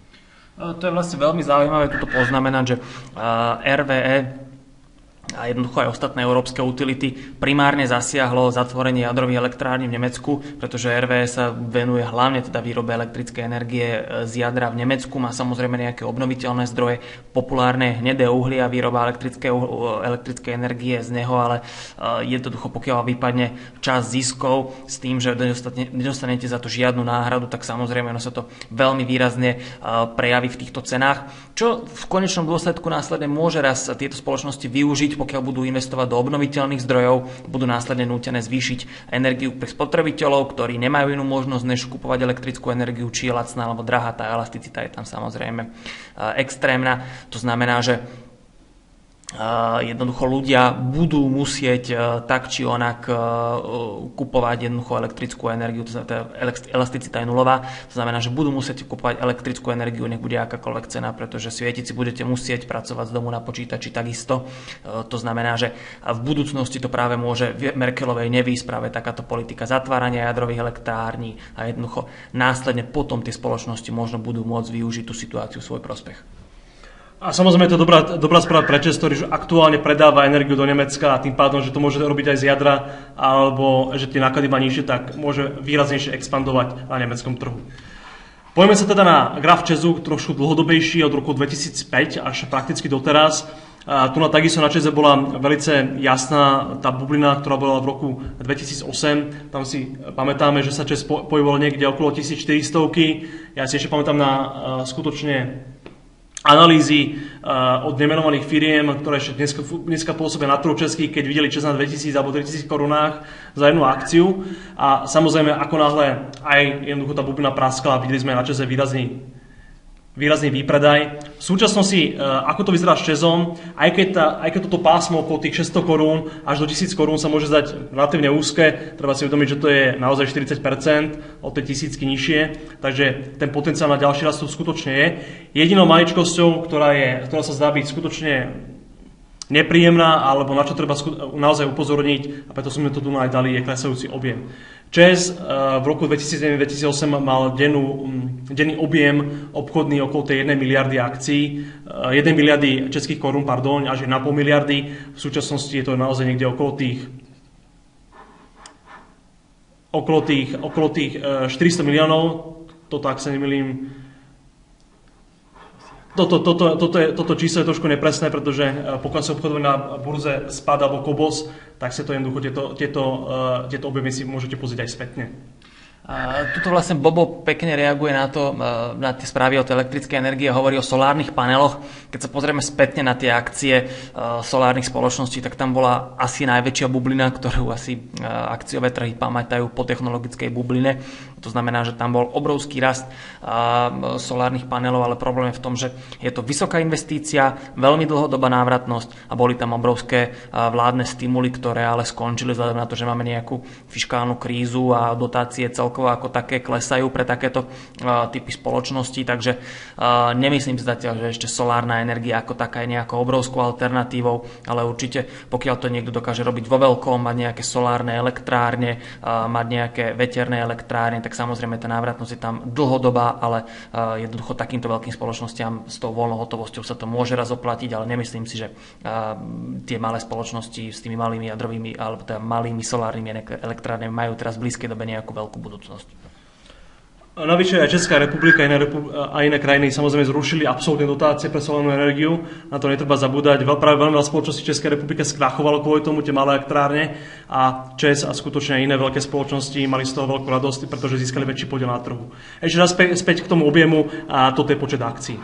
To je vlastne veľmi zaujímavé tuto poznamenať, že er vé é a jednoducho aj ostatné európske utility primárne zasiahlo zatvorenie jadrových elektrární v Nemecku, pretože er vé é sa venuje hlavne teda výrobe elektrickej energie z jadra v Nemecku, má samozrejme nejaké obnoviteľné zdroje, populárne hnedé uhlie a výroba elektrickej, elektrickej energie z neho, ale jednoducho pokiaľ vypadne časť ziskov s tým, že nedostanete za to žiadnu náhradu, tak samozrejme ono sa to veľmi výrazne prejaví v týchto cenách, čo v konečnom dôsledku následne môže raz tieto spoločnosti využiť, pokiaľ budú investovať do obnoviteľných zdrojov, budú následne nútené zvýšiť energiu pre spotrebiteľov, ktorí nemajú inú možnosť než kupovať elektrickú energiu, či je lacná alebo drahá, tá elasticita je tam samozrejme extrémna. To znamená, že jednoducho ľudia budú musieť tak či onak kupovať jednoducho elektrickú energiu, to znamená, elasticita je nulová, to znamená, že budú musieť kupovať elektrickú energiu, nech bude akákoľvek cena, pretože svietiť si budete musieť pracovať z domu na počítači takisto. To znamená, že v budúcnosti to práve môže Merkelovej nevýsť práve takáto politika zatvárania jadrových elektrární a jednoducho následne potom tie spoločnosti možno budú môcť využiť tú situáciu v svoj prospech. A samozrejme je to dobrá, dobrá správa pre ČEZ, ktorý aktuálne predáva energiu do Nemecka a tým pádom, že to môže robiť aj z jadra, alebo že tie náklady má nižšie, tak môže výraznejšie expandovať na nemeckom trhu. Poďme sa teda na graf ČEZu, trošku dlhodobejší od roku dvetisícpäť až prakticky doteraz. A tu na takisto na ČEZe bola veľmi jasná tá bublina, ktorá bola v roku dvetisícosem. Tam si pamätáme, že sa ČEZ pohyboval niekde okolo tisícštyristo. Ja si ešte pamätám na uh, skutočne analýzy uh, od nemenovaných firiem, ktoré ešte dneska, dneska pôsobia na trhu českých, keď videli ČEZ na dvetisíc alebo tritisíc korunách za jednu akciu. A samozrejme, ako náhle aj jednoducho tá bublina praskla, videli sme na ČEZe výrazný, výrazný výpredaj. V súčasnosti, uh, ako to vyzerá s ČEZom, aj keď, tá, aj keď toto pásmo okolo tých šesťsto korún až do tisíc korún sa môže zdať relatívne úzke, treba si uvedomiť, že to je naozaj štyridsať percent od tej tisícky nižšie, takže ten potenciál na ďalší rast skutočne je. Jedinou maličkosťou, ktorá, je, ktorá sa zdá byť skutočne nepríjemná, alebo na čo treba naozaj upozorniť, a preto sme to tu aj dali, je klesajúci objem. ČEZ v roku dvetisícdeväť dvetisícosem mal dennú, denný objem obchodný okolo tej jednej miliardy akcií, jednej miliardy českých korún, pardon, až jedna celá päť miliardy. V súčasnosti je to naozaj niekde okolo tých okolo tých, okolo tých štyristo miliónov, toto ak sa nemýlim. Toto, toto, toto, je, toto číslo je trošku nepresné, pretože pokiaľ sa obchoduje na burze es pé á dé alebo Kobos, tak sa to jednoducho tieto, tieto, tieto objemy si môžete pozrieť aj spätne. Tuto vlastne Bobo pekne reaguje na to, na tie správy o tej elektrickej energie, hovorí o solárnych paneloch. Keď sa pozrieme spätne na tie akcie solárnych spoločností, tak tam bola asi najväčšia bublina, ktorú asi akciové trhy pamätajú po technologickej bubline. To znamená, že tam bol obrovský rast solárnych panelov, ale problém je v tom, že je to vysoká investícia, veľmi dlhodobá návratnosť a boli tam obrovské vládne stimuly, ktoré ale skončili vzhľadom na to, že máme nejakú fiškálnu krízu a dotácie celkovo ako také klesajú pre takéto uh, typy spoločností, takže uh, nemyslím si zatiaľ, že ešte solárna energia ako taká je nejakou obrovskou alternatívou, ale určite pokiaľ to niekto dokáže robiť vo veľkom, mať nejaké solárne elektrárne, uh, mať nejaké veterné elektrárne, tak samozrejme tá návratnosť je tam dlhodobá, ale uh, jednoducho takýmto veľkým spoločnostiam s tou voľnou hotovosťou sa to môže raz oplatiť, ale nemyslím si, že uh, tie malé spoločnosti s tými malými jadrovými alebo teda malými solárnymi elektrárnymi majú teraz v blízkej dobe nejakú veľkú budúcnosť. Navyše aj Česká republika a iné, a iné krajiny samozrejme zrušili absolútne dotácie pre solárnu energiu. Na to netreba zabúdať. Práve veľmi veľa spoločností Českej republiky skrachovalo kvôli tomu tie malé elektrárne a ČES a skutočne iné veľké spoločnosti mali z toho veľkú radosť, pretože získali väčší podiel na trhu. Ešte raz späť k tomu objemu a toto je počet akcií.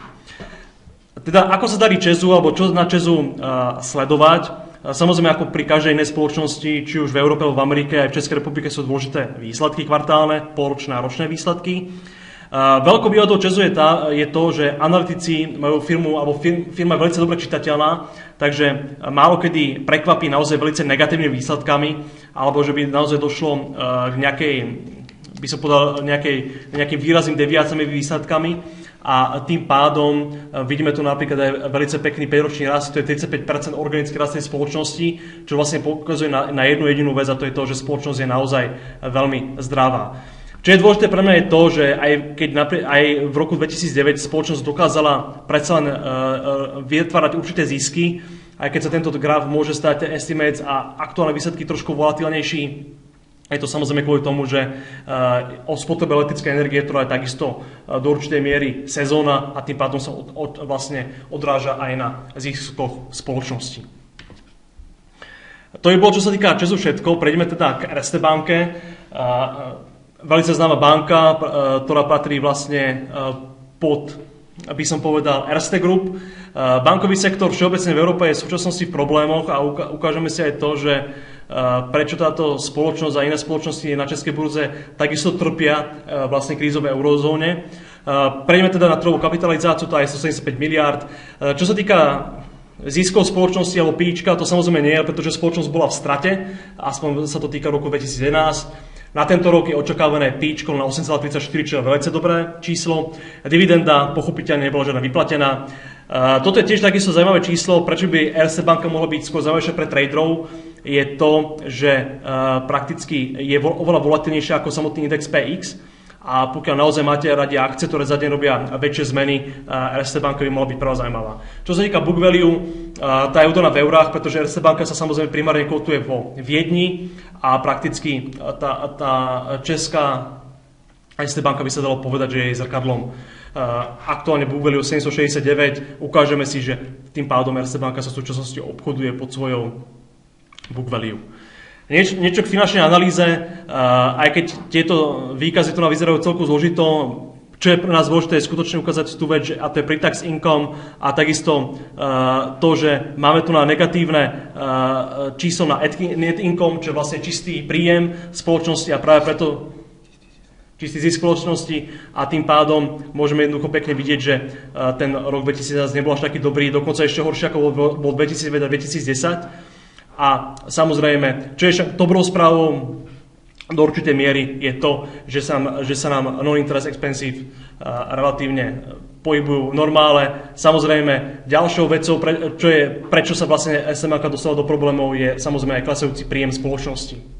Teda ako sa darí ČESu alebo čo na ČESu sledovať? Samozrejme, ako pri každej inej spoločnosti, či už v Európe alebo v Amerike, aj v Českej republike sú dôležité výsledky kvartálne, poločné a ročné výsledky. Veľkou výhodou ČESu je, tá, je to, že analytici majú firmu, alebo firma, firma je veľmi dobre čitateľná, takže málo kedy prekvapí naozaj veľmi negatívnymi výsledkami, alebo že by naozaj došlo k nejakej, by som povedal, nejakej, nejakým výrazným deviáciami výsledkami. A tým pádom vidíme tu napríklad aj veľmi pekný päťročný rast, to je tridsaťpäť percent organický rast tej spoločnosti, čo vlastne pokazuje na, na jednu jedinú vec, a to je to, že spoločnosť je naozaj veľmi zdravá. Čo je dôležité pre mňa je to, že aj keď napr- aj v roku dvetisícdeväť spoločnosť dokázala predsa len uh, uh, vytvárať určité zisky, aj keď sa tento graf môže stať estimates a aktuálne výsledky trošku volatilnejší. Je to samozrejme kvôli tomu, že uh, o spotrebe elektrickej energie, ktorá je takisto uh, do určitej miery sezóna a tým pádom sa od, od, vlastne odráža aj na ziskoch spoločnosti. To je bolo, čo sa týka ČESu všetko. Prejdeme teda k Erste banke. Uh, veľmi známa banka, uh, ktorá patrí vlastne uh, pod, by som povedal, Erste Group. Uh, bankový sektor všeobecne v Európe je v súčasnosti v problémoch a uka- ukážeme si aj to, že prečo táto spoločnosť a iné spoločnosti na českej burze takisto trpia vlastne krízové eurozóne. Prejdeme teda na trhovú kapitalizáciu, to je stosedemdesiatpäť miliárd. Čo sa týka ziskov spoločnosti alebo píčka, to samozrejme nie je, pretože spoločnosť bola v strate, aspoň sa to týka roku dvetisíc jedenásť. Na tento rok je očakávané píčko na osem celá tridsaťštyri, čo je veľmi dobré číslo. Dividenda pochopiteľne nebola žiadna vyplatená. Uh, toto je tiež takisto zaujímavé číslo, prečo by Erste banka mohla byť skôr zaujímavejšia pre traderov, je to, že uh, prakticky je vo, oveľa volatilnejšia ako samotný index pé iks a pokiaľ naozaj máte radi akcie, ktoré za deň robia väčšie zmeny, uh, Erste banka by mohla byť prvá zaujímavá. Čo sa týka book value, uh, tá je udaná v eurách, pretože Erste banka sa samozrejme primárne kotuje vo Viedni a prakticky tá, tá česká Erste banka by sa dalo povedať, že je zrkadlom. Uh, aktuálne book value sedemstošesťdesiatdeväť, ukážeme si, že tým pádom Erste banka sa v súčasnosti obchoduje pod svojou book value. Nieč, niečo k finančnej analýze, uh, aj keď tieto výkazy tu vyzerajú celku zložito, čo je pre nás dôležité je skutočne ukázať tú vec, a to je pre-tax income a takisto uh, to, že máme tu na negatívne uh, číslo na net income, čo je vlastne čistý príjem spoločnosti a práve preto čistý zisk spoločnosti a tým pádom môžeme jednoducho pekne vidieť, že ten rok dvetisíc jedenásť nebol až taký dobrý, dokonca ešte horšie ako bol dvetisícdeväť a dvetisícdesať. A samozrejme, čo je však dobrou správou do určitej miery je to, že sa, že sa nám non-interest expensive relatívne pohybujú normále. Samozrejme, ďalšou vecou, pre, čo je, prečo sa vlastne es em á dostala do problémov, je samozrejme aj klesajúci príjem spoločnosti.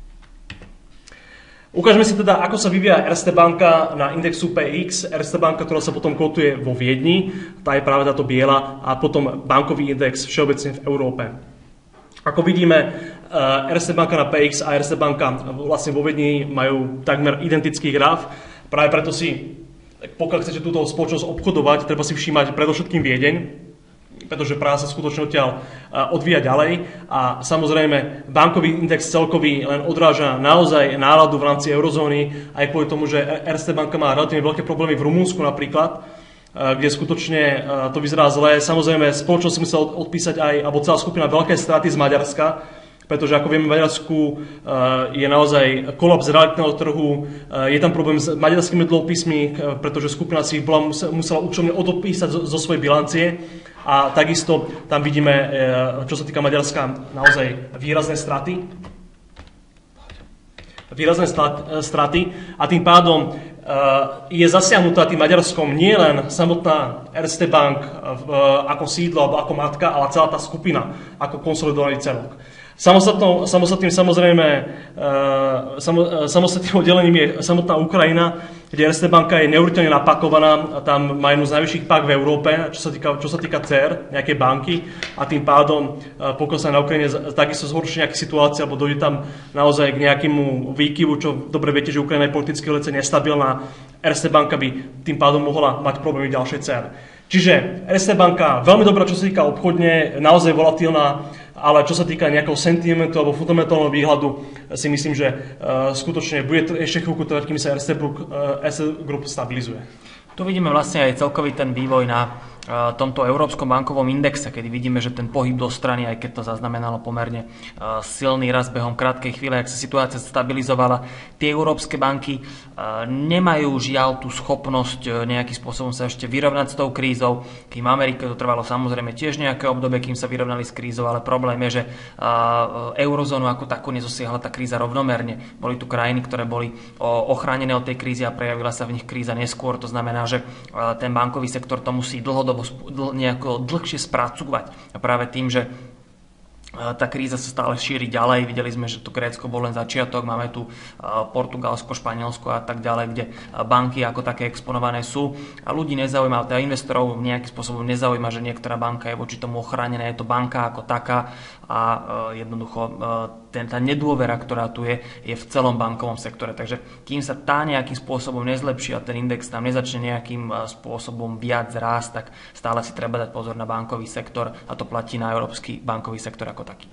Ukážeme si teda, ako sa vyvíja Erste banka na indexu pé iks. Erste banka, ktorá sa potom kotuje vo Viedni, tá je práve táto biela, a potom bankový index všeobecne v Európe. Ako vidíme, Erste banka na pé iks a Erste banka vlastne vo Viedni majú takmer identický graf. Práve preto si, pokiaľ chcete túto spoločnosť obchodovať, treba si všímať predovšetkým Viedeň. pretože práca sa skutočne odtiaľ odvíja ďalej a samozrejme bankový index celkový len odráža naozaj náladu v rámci eurozóny, aj kvôli tomu, že Erste banka má relatívne veľké problémy v Rumunsku napríklad, kde skutočne to vyzerá zle. Samozrejme, spoločnosť musela odpísať aj, alebo celá skupina veľké straty z Maďarska, pretože ako vieme, v Maďarsku je naozaj kolaps realitného trhu, je tam problém s maďarskými dlhopismi, pretože skupina si ich bola, musela účelne odopísať zo, zo svojej bilancie a takisto tam vidíme, čo sa týka Maďarska, naozaj výrazné straty. Výrazné straty a tým pádom je zasiahnutá tým Maďarskom nie len samotná Erste Bank ako sídlo alebo ako matka, ale celá tá skupina ako konsolidovaný celok. Samostatnou, samostatným samozrejme, samo, samostatným oddelením je samotná Ukrajina, kde Erste banka je neuveriteľne napakovaná a tam má jednu z najvyšších pák v Európe, čo sa týka, čo sa týka dcér, nejaké banky a tým pádom, pokiaľ sa na Ukrajine takisto zhorší nejaká situácia, alebo dojde tam naozaj k nejakému výkyvu, čo dobre viete, že Ukrajina je politicky velice nestabilná, Erste banka by tým pádom mohla mať problémy ďalšej dcér. Čiže Erste banka veľmi dobrá, čo sa týka obchodne, naozaj volatilná, ale čo sa týka nejakého sentimentu alebo fundamentálneho výhľadu, si myslím, že uh, skutočne bude ešte chvíľku trvať, kým sa Erste Group, uh, Erste Group stabilizuje. Tu vidíme vlastne aj celkový ten vývoj na uh, tomto európskom bankovom indexe, kedy vidíme, že ten pohyb do strany, aj keď to zaznamenalo pomerne uh, silný rast behom krátkej chvíle, ak sa situácia stabilizovala, tie európske banky uh, nemajú žiaľ tú schopnosť uh, nejakým spôsobom sa ešte vyrovnať s tou krízou. Kým v Amerike to trvalo samozrejme tiež nejaké obdobie, kým sa vyrovnali s krízou, ale problém je, že uh, eurozónu ako takú nezosiahla tá kríza rovnomerne. Boli tu krajiny, ktoré boli uh, ochránené od tej krízy a prejavila sa v nich kríza neskôr, to znamená, že ten bankový sektor to musí dlhodobo nejako dlhšie spracúvať. A práve tým, že tá kríza sa stále šíri ďalej, videli sme, že to Grécko bol len začiatok, máme tu Portugalsko, Španielsko a tak ďalej, kde banky ako také exponované sú a ľudí nezaujíma, ale teda investorov nejakým spôsobom nezaujíma, že niektorá banka je voči tomu ochránená, je to banka ako taká a jednoducho ten, tá nedôvera, ktorá tu je, je v celom bankovom sektore. Takže kým sa tá nejakým spôsobom nezlepší a ten index tam nezačne nejakým spôsobom viac rásť, tak stále si treba dať pozor na bankový sektor a to platí na európsky bankový sektor ako taký.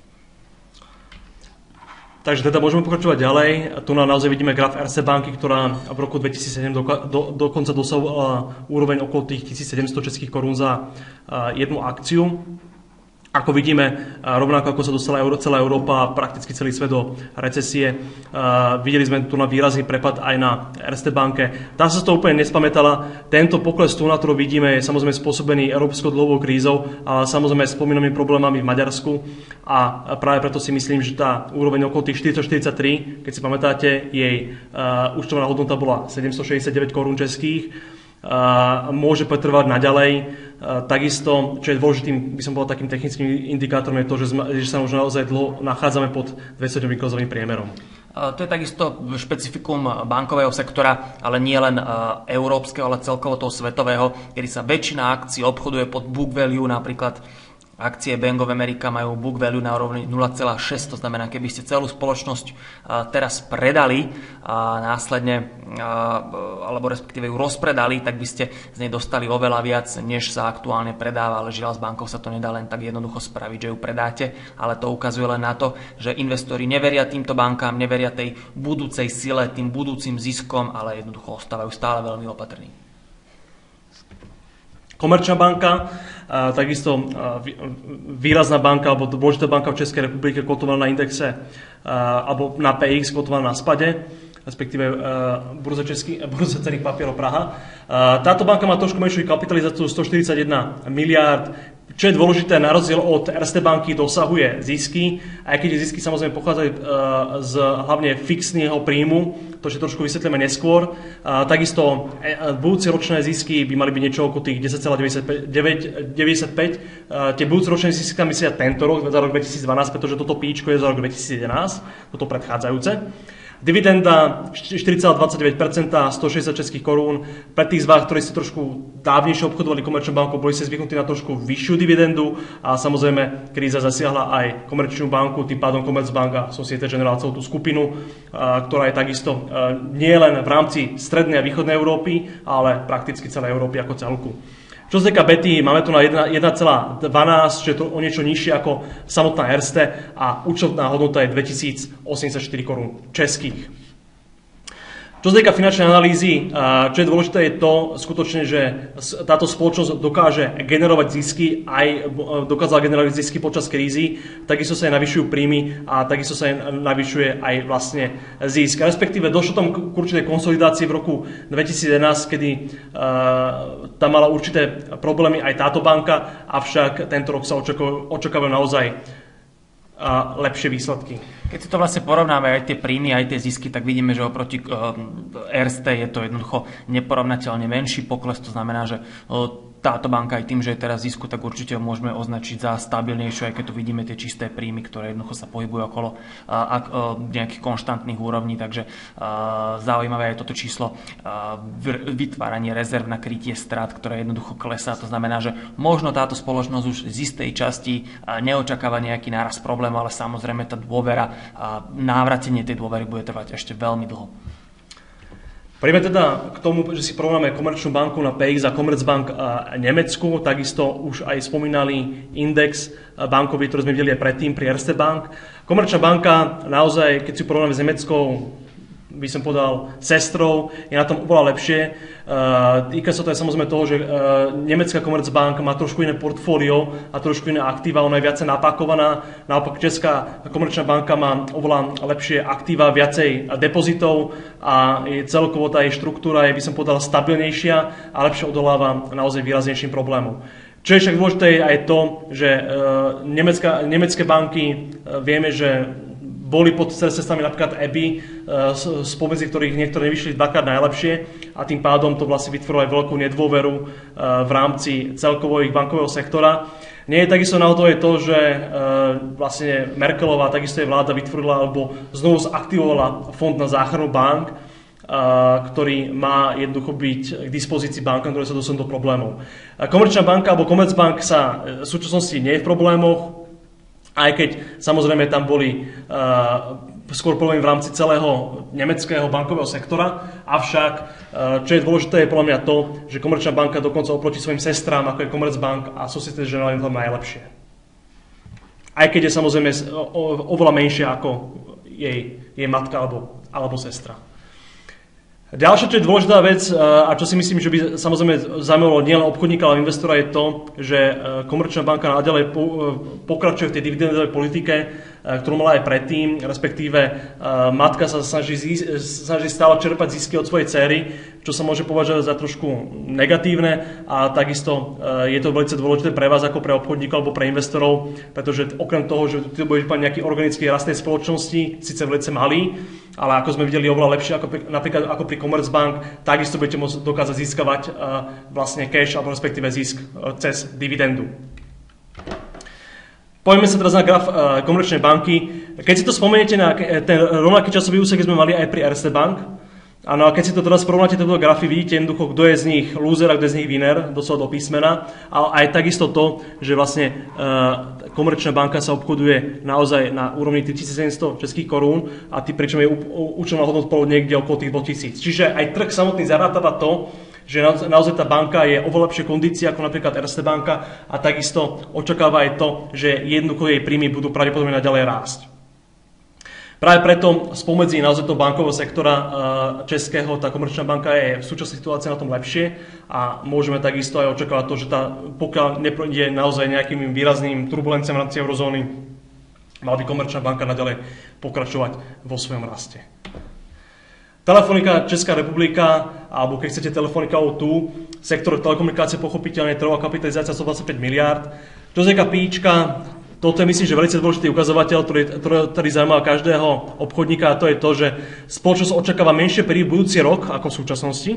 Takže teda môžeme pokračovať ďalej. Tu na naozaj vidíme graf Erste banky, ktorá v roku dvetisícsedem do, do, dokonca dosahovala úroveň okolo tých tisícsedemsto českých korún za jednu akciu. Ako vidíme, rovnako ako sa dostala celá Európa a prakticky celý svet do recesie, videli sme tu na výrazný prepad aj na Erste banke. Tá sa to úplne nespamätala. Tento pokles tu, na ktorú vidíme, je samozrejme spôsobený európskou dlhovou krízou, ale samozrejme s spomínanými problémami v Maďarsku a práve preto si myslím, že tá úroveň okolo tých štyristo štyridsaťtri, keď si pamätáte, jej účtovná hodnota bola sedemstošesťdesiatdeväť korún českých, môže pretrvať naďalej. Takisto, čo je dôležitým, by som povedal takým technickým indikátorom, je to, že, sme, že sa už naozaj dlho nachádzame pod dvestodňovým výkazovým priemerom. To je takisto špecifikum bankového sektora, ale nie len európskeho, ale celkovo toho svetového, kedy sa väčšina akcií obchoduje pod book value, napríklad akcie Bank of America majú book value na úrovni nula celá šesť, to znamená, keby ste celú spoločnosť teraz predali a následne, alebo respektíve ju rozpredali, tak by ste z nej dostali oveľa viac, než sa aktuálne predáva, ale žiaľ z bankov sa to nedá len tak jednoducho spraviť, že ju predáte, ale to ukazuje len na to, že investori neveria týmto bankám, neveria tej budúcej sile, tým budúcim ziskom, ale jednoducho ostávajú stále veľmi opatrní. Komerčná banka, a takisto výrazná banka alebo dôležitá banka v Českej republike kotovaná na indexe a, alebo na pé iks kotovaná na spade, respektíve burza, český, burza cenných papierov Praha. A, táto banka má trošku menšiu kapitalizáciu stoštyridsaťjeden miliárd. Čo je dôležité, na rozdiel od Erste banky dosahuje zisky, aj keď zisky samozrejme pochádzajú z hlavne fixného príjmu, to že trošku vysvetlíme neskôr. A takisto budúce ročné zisky by mali byť niečo okolo tých desať celá deväťdesiatpäť. Tie budúce ročné zisky tam myslia tento rok, za rok dvetisícdvanásť, pretože toto píčko je za rok dvetisícjedenásť, toto predchádzajúce. Dividenda štyri celá dvadsaťdeväť percent, stošesťdesiat českých korún. Pre tých z vás, ktorí ste trošku dávnejšie obchodovali Komerčnou bankou, boli ste zvyknutí na trošku vyššiu dividendu a samozrejme kríza zasiahla aj Komerčnú banku, tým pádom Commerzbank a Societe Generale celú tú skupinu, ktorá je takisto nie len v rámci strednej a východnej Európy, ale prakticky celej Európy ako celku. Čo sa týka Betty, máme tu na jedna celá dvanásť, čiže to o niečo nižšie ako samotná Erste a účtovná hodnota je dvetisícosemdesiatštyri korún českých. Čo sa týka finančnej analýzy, čo je dôležité je to skutočne, že táto spoločnosť dokáže generovať zisky, aj dokázala generovať zisky počas krízy, takisto sa aj navyšujú príjmy a takisto sa aj navyšuje aj vlastne zisk. Respektíve došlo tam k určitej konsolidácii v roku dvetisíc jedenásť, kedy uh, tam mala určité problémy aj táto banka, avšak tento rok sa očakávajú naozaj a lepšie výsledky. Keď si to vlastne porovnáme aj tie príjmy, aj tie zisky, tak vidíme, že oproti uh, Erste je to jednoducho neporovnateľne menší pokles. To znamená, že uh, táto banka aj tým, že je teraz zisku, tak určite ho môžeme označiť za stabilnejšiu, aj keď tu vidíme tie čisté príjmy, ktoré jednoducho sa pohybujú okolo uh, uh, nejakých konštantných úrovní. Takže uh, zaujímavé je toto číslo uh, vytváranie rezerv na krytie strát, ktoré jednoducho klesá. To znamená, že možno táto spoločnosť už z istej časti uh, neočakáva nejaký nárast problémov, ale samozrejme tá dôvera a návratenie tej dôvery bude trvať ešte veľmi dlho. Poďme teda k tomu, že si porovnáme Komerčnú banku na pé iks a Commerzbank a Nemecku, takisto už aj spomínali index bankový, ktorý sme videli aj predtým pri Erste Bank. Komerčná banka naozaj, keď si porovnáme s nemeckou, by som povedal, sestrou, je na tom oveľa lepšie. Uh, týka sa to aj samozrejme toho, že uh, nemecká Commerzbank má trošku iné portfólio a trošku iné aktíva, ona je viacej napakovaná. Naopak Česká Komerčná banka má oveľa lepšie aktíva, viacej depozitov a je celkovo tá jej štruktúra je, by som povedal, stabilnejšia a lepšie odoláva naozaj výraznejším problémom. Čo je však dôležité je aj to, že uh, nemecká, nemecké banky uh, vieme, že boli pod stresami napríklad é bé í, spomedzi ktorých niektoré nevyšli dvakrát najlepšie a tým pádom to vlastne vytvorilo aj veľkú nedôveru v rámci celkovo ich bankového sektora. Nie je takisto náhodou je to, že vlastne Merkelová, takisto je vláda vytvorila alebo znovu zaktivovala fond na záchranu bank, ktorý má jednoducho byť k dispozícii bankám, ktoré sa dostanú do problémov. Komerčná banka alebo Commerzbank sa v súčasnosti nie je v problémoch, aj keď samozrejme tam boli uh, skôr problémy v rámci celého nemeckého bankového sektora, avšak uh, čo je dôležité je podľa mňa to, že Komerčná banka dokonca oproti svojim sestrám, ako je Commerzbank a Société Générale, je tam najlepšie. Aj keď je samozrejme oveľa menšia ako jej, jej matka alebo, alebo sestra. Ďalšia, čo je dôležitá vec a čo si myslím, že by samozrejme zaujímalo nielen obchodníka, ale investora je to, že Komerčná banka naďalej pokračuje v tej dividendovej politike, ktorú mala aj predtým, respektíve matka sa snaží, snaží stále čerpať zisky od svojej dcery, čo sa môže považovať za trošku negatívne a takisto je to veľmi dôležité pre vás ako pre obchodníkov alebo pre investorov, pretože okrem toho, že tu bude nejaký organický rast tej spoločnosti, síce veľmi malý, ale ako sme videli oveľa lepšie ako pri, napríklad ako pri Commerzbank, takisto budete môcť dokázať získavať uh, vlastne cash alebo respektíve zisk uh, cez dividendu. Poďme sa teraz na graf uh, Komerčnej banky. Keď si to spomeniete na ten rovnaký časový úsek, keď sme mali aj pri Erste Bank, áno, a keď si to teraz porovnáte tieto grafy, vidíte jednoducho, kto je z nich loser a kto je z nich winner, doslova do písmena. A aj takisto to, že vlastne uh, Komerčná banka sa obchoduje naozaj na úrovni tritisícsedemsto českých korún a tý, pričom je účelná hodnota niekde okolo tých dvetisíc. Čiže aj trh samotný zarátava to, že naozaj tá banka je oveľa lepšej kondícii ako napríklad Erste banka a takisto očakáva aj to, že jednoducho jej príjmy budú pravdepodobne naďalej rásť. Práve preto spomedzi naozaj toho bankového sektora českého tá Komerčná banka je v súčasnej situácii na tom lepšie a môžeme takisto aj očakávať to, že tá, pokiaľ neprojde naozaj nejakým výrazným turbulenciám v rámci eurozóny, mala by Komerčná banka naďalej pokračovať vo svojom raste. Telefonika Česká republika, alebo keď chcete Telefonika ó dva, sektor telekomunikácie pochopiteľne trhová kapitalizácia stodvadsaťpäť miliárd. Čo sa týka píčka, toto je, myslím, že veľmi dôležitý ukazovateľ, ktorý, ktorý zaujíma každého obchodníka, a to je to, že spoločnosť očakáva menšie príjmy budúci rok ako v súčasnosti.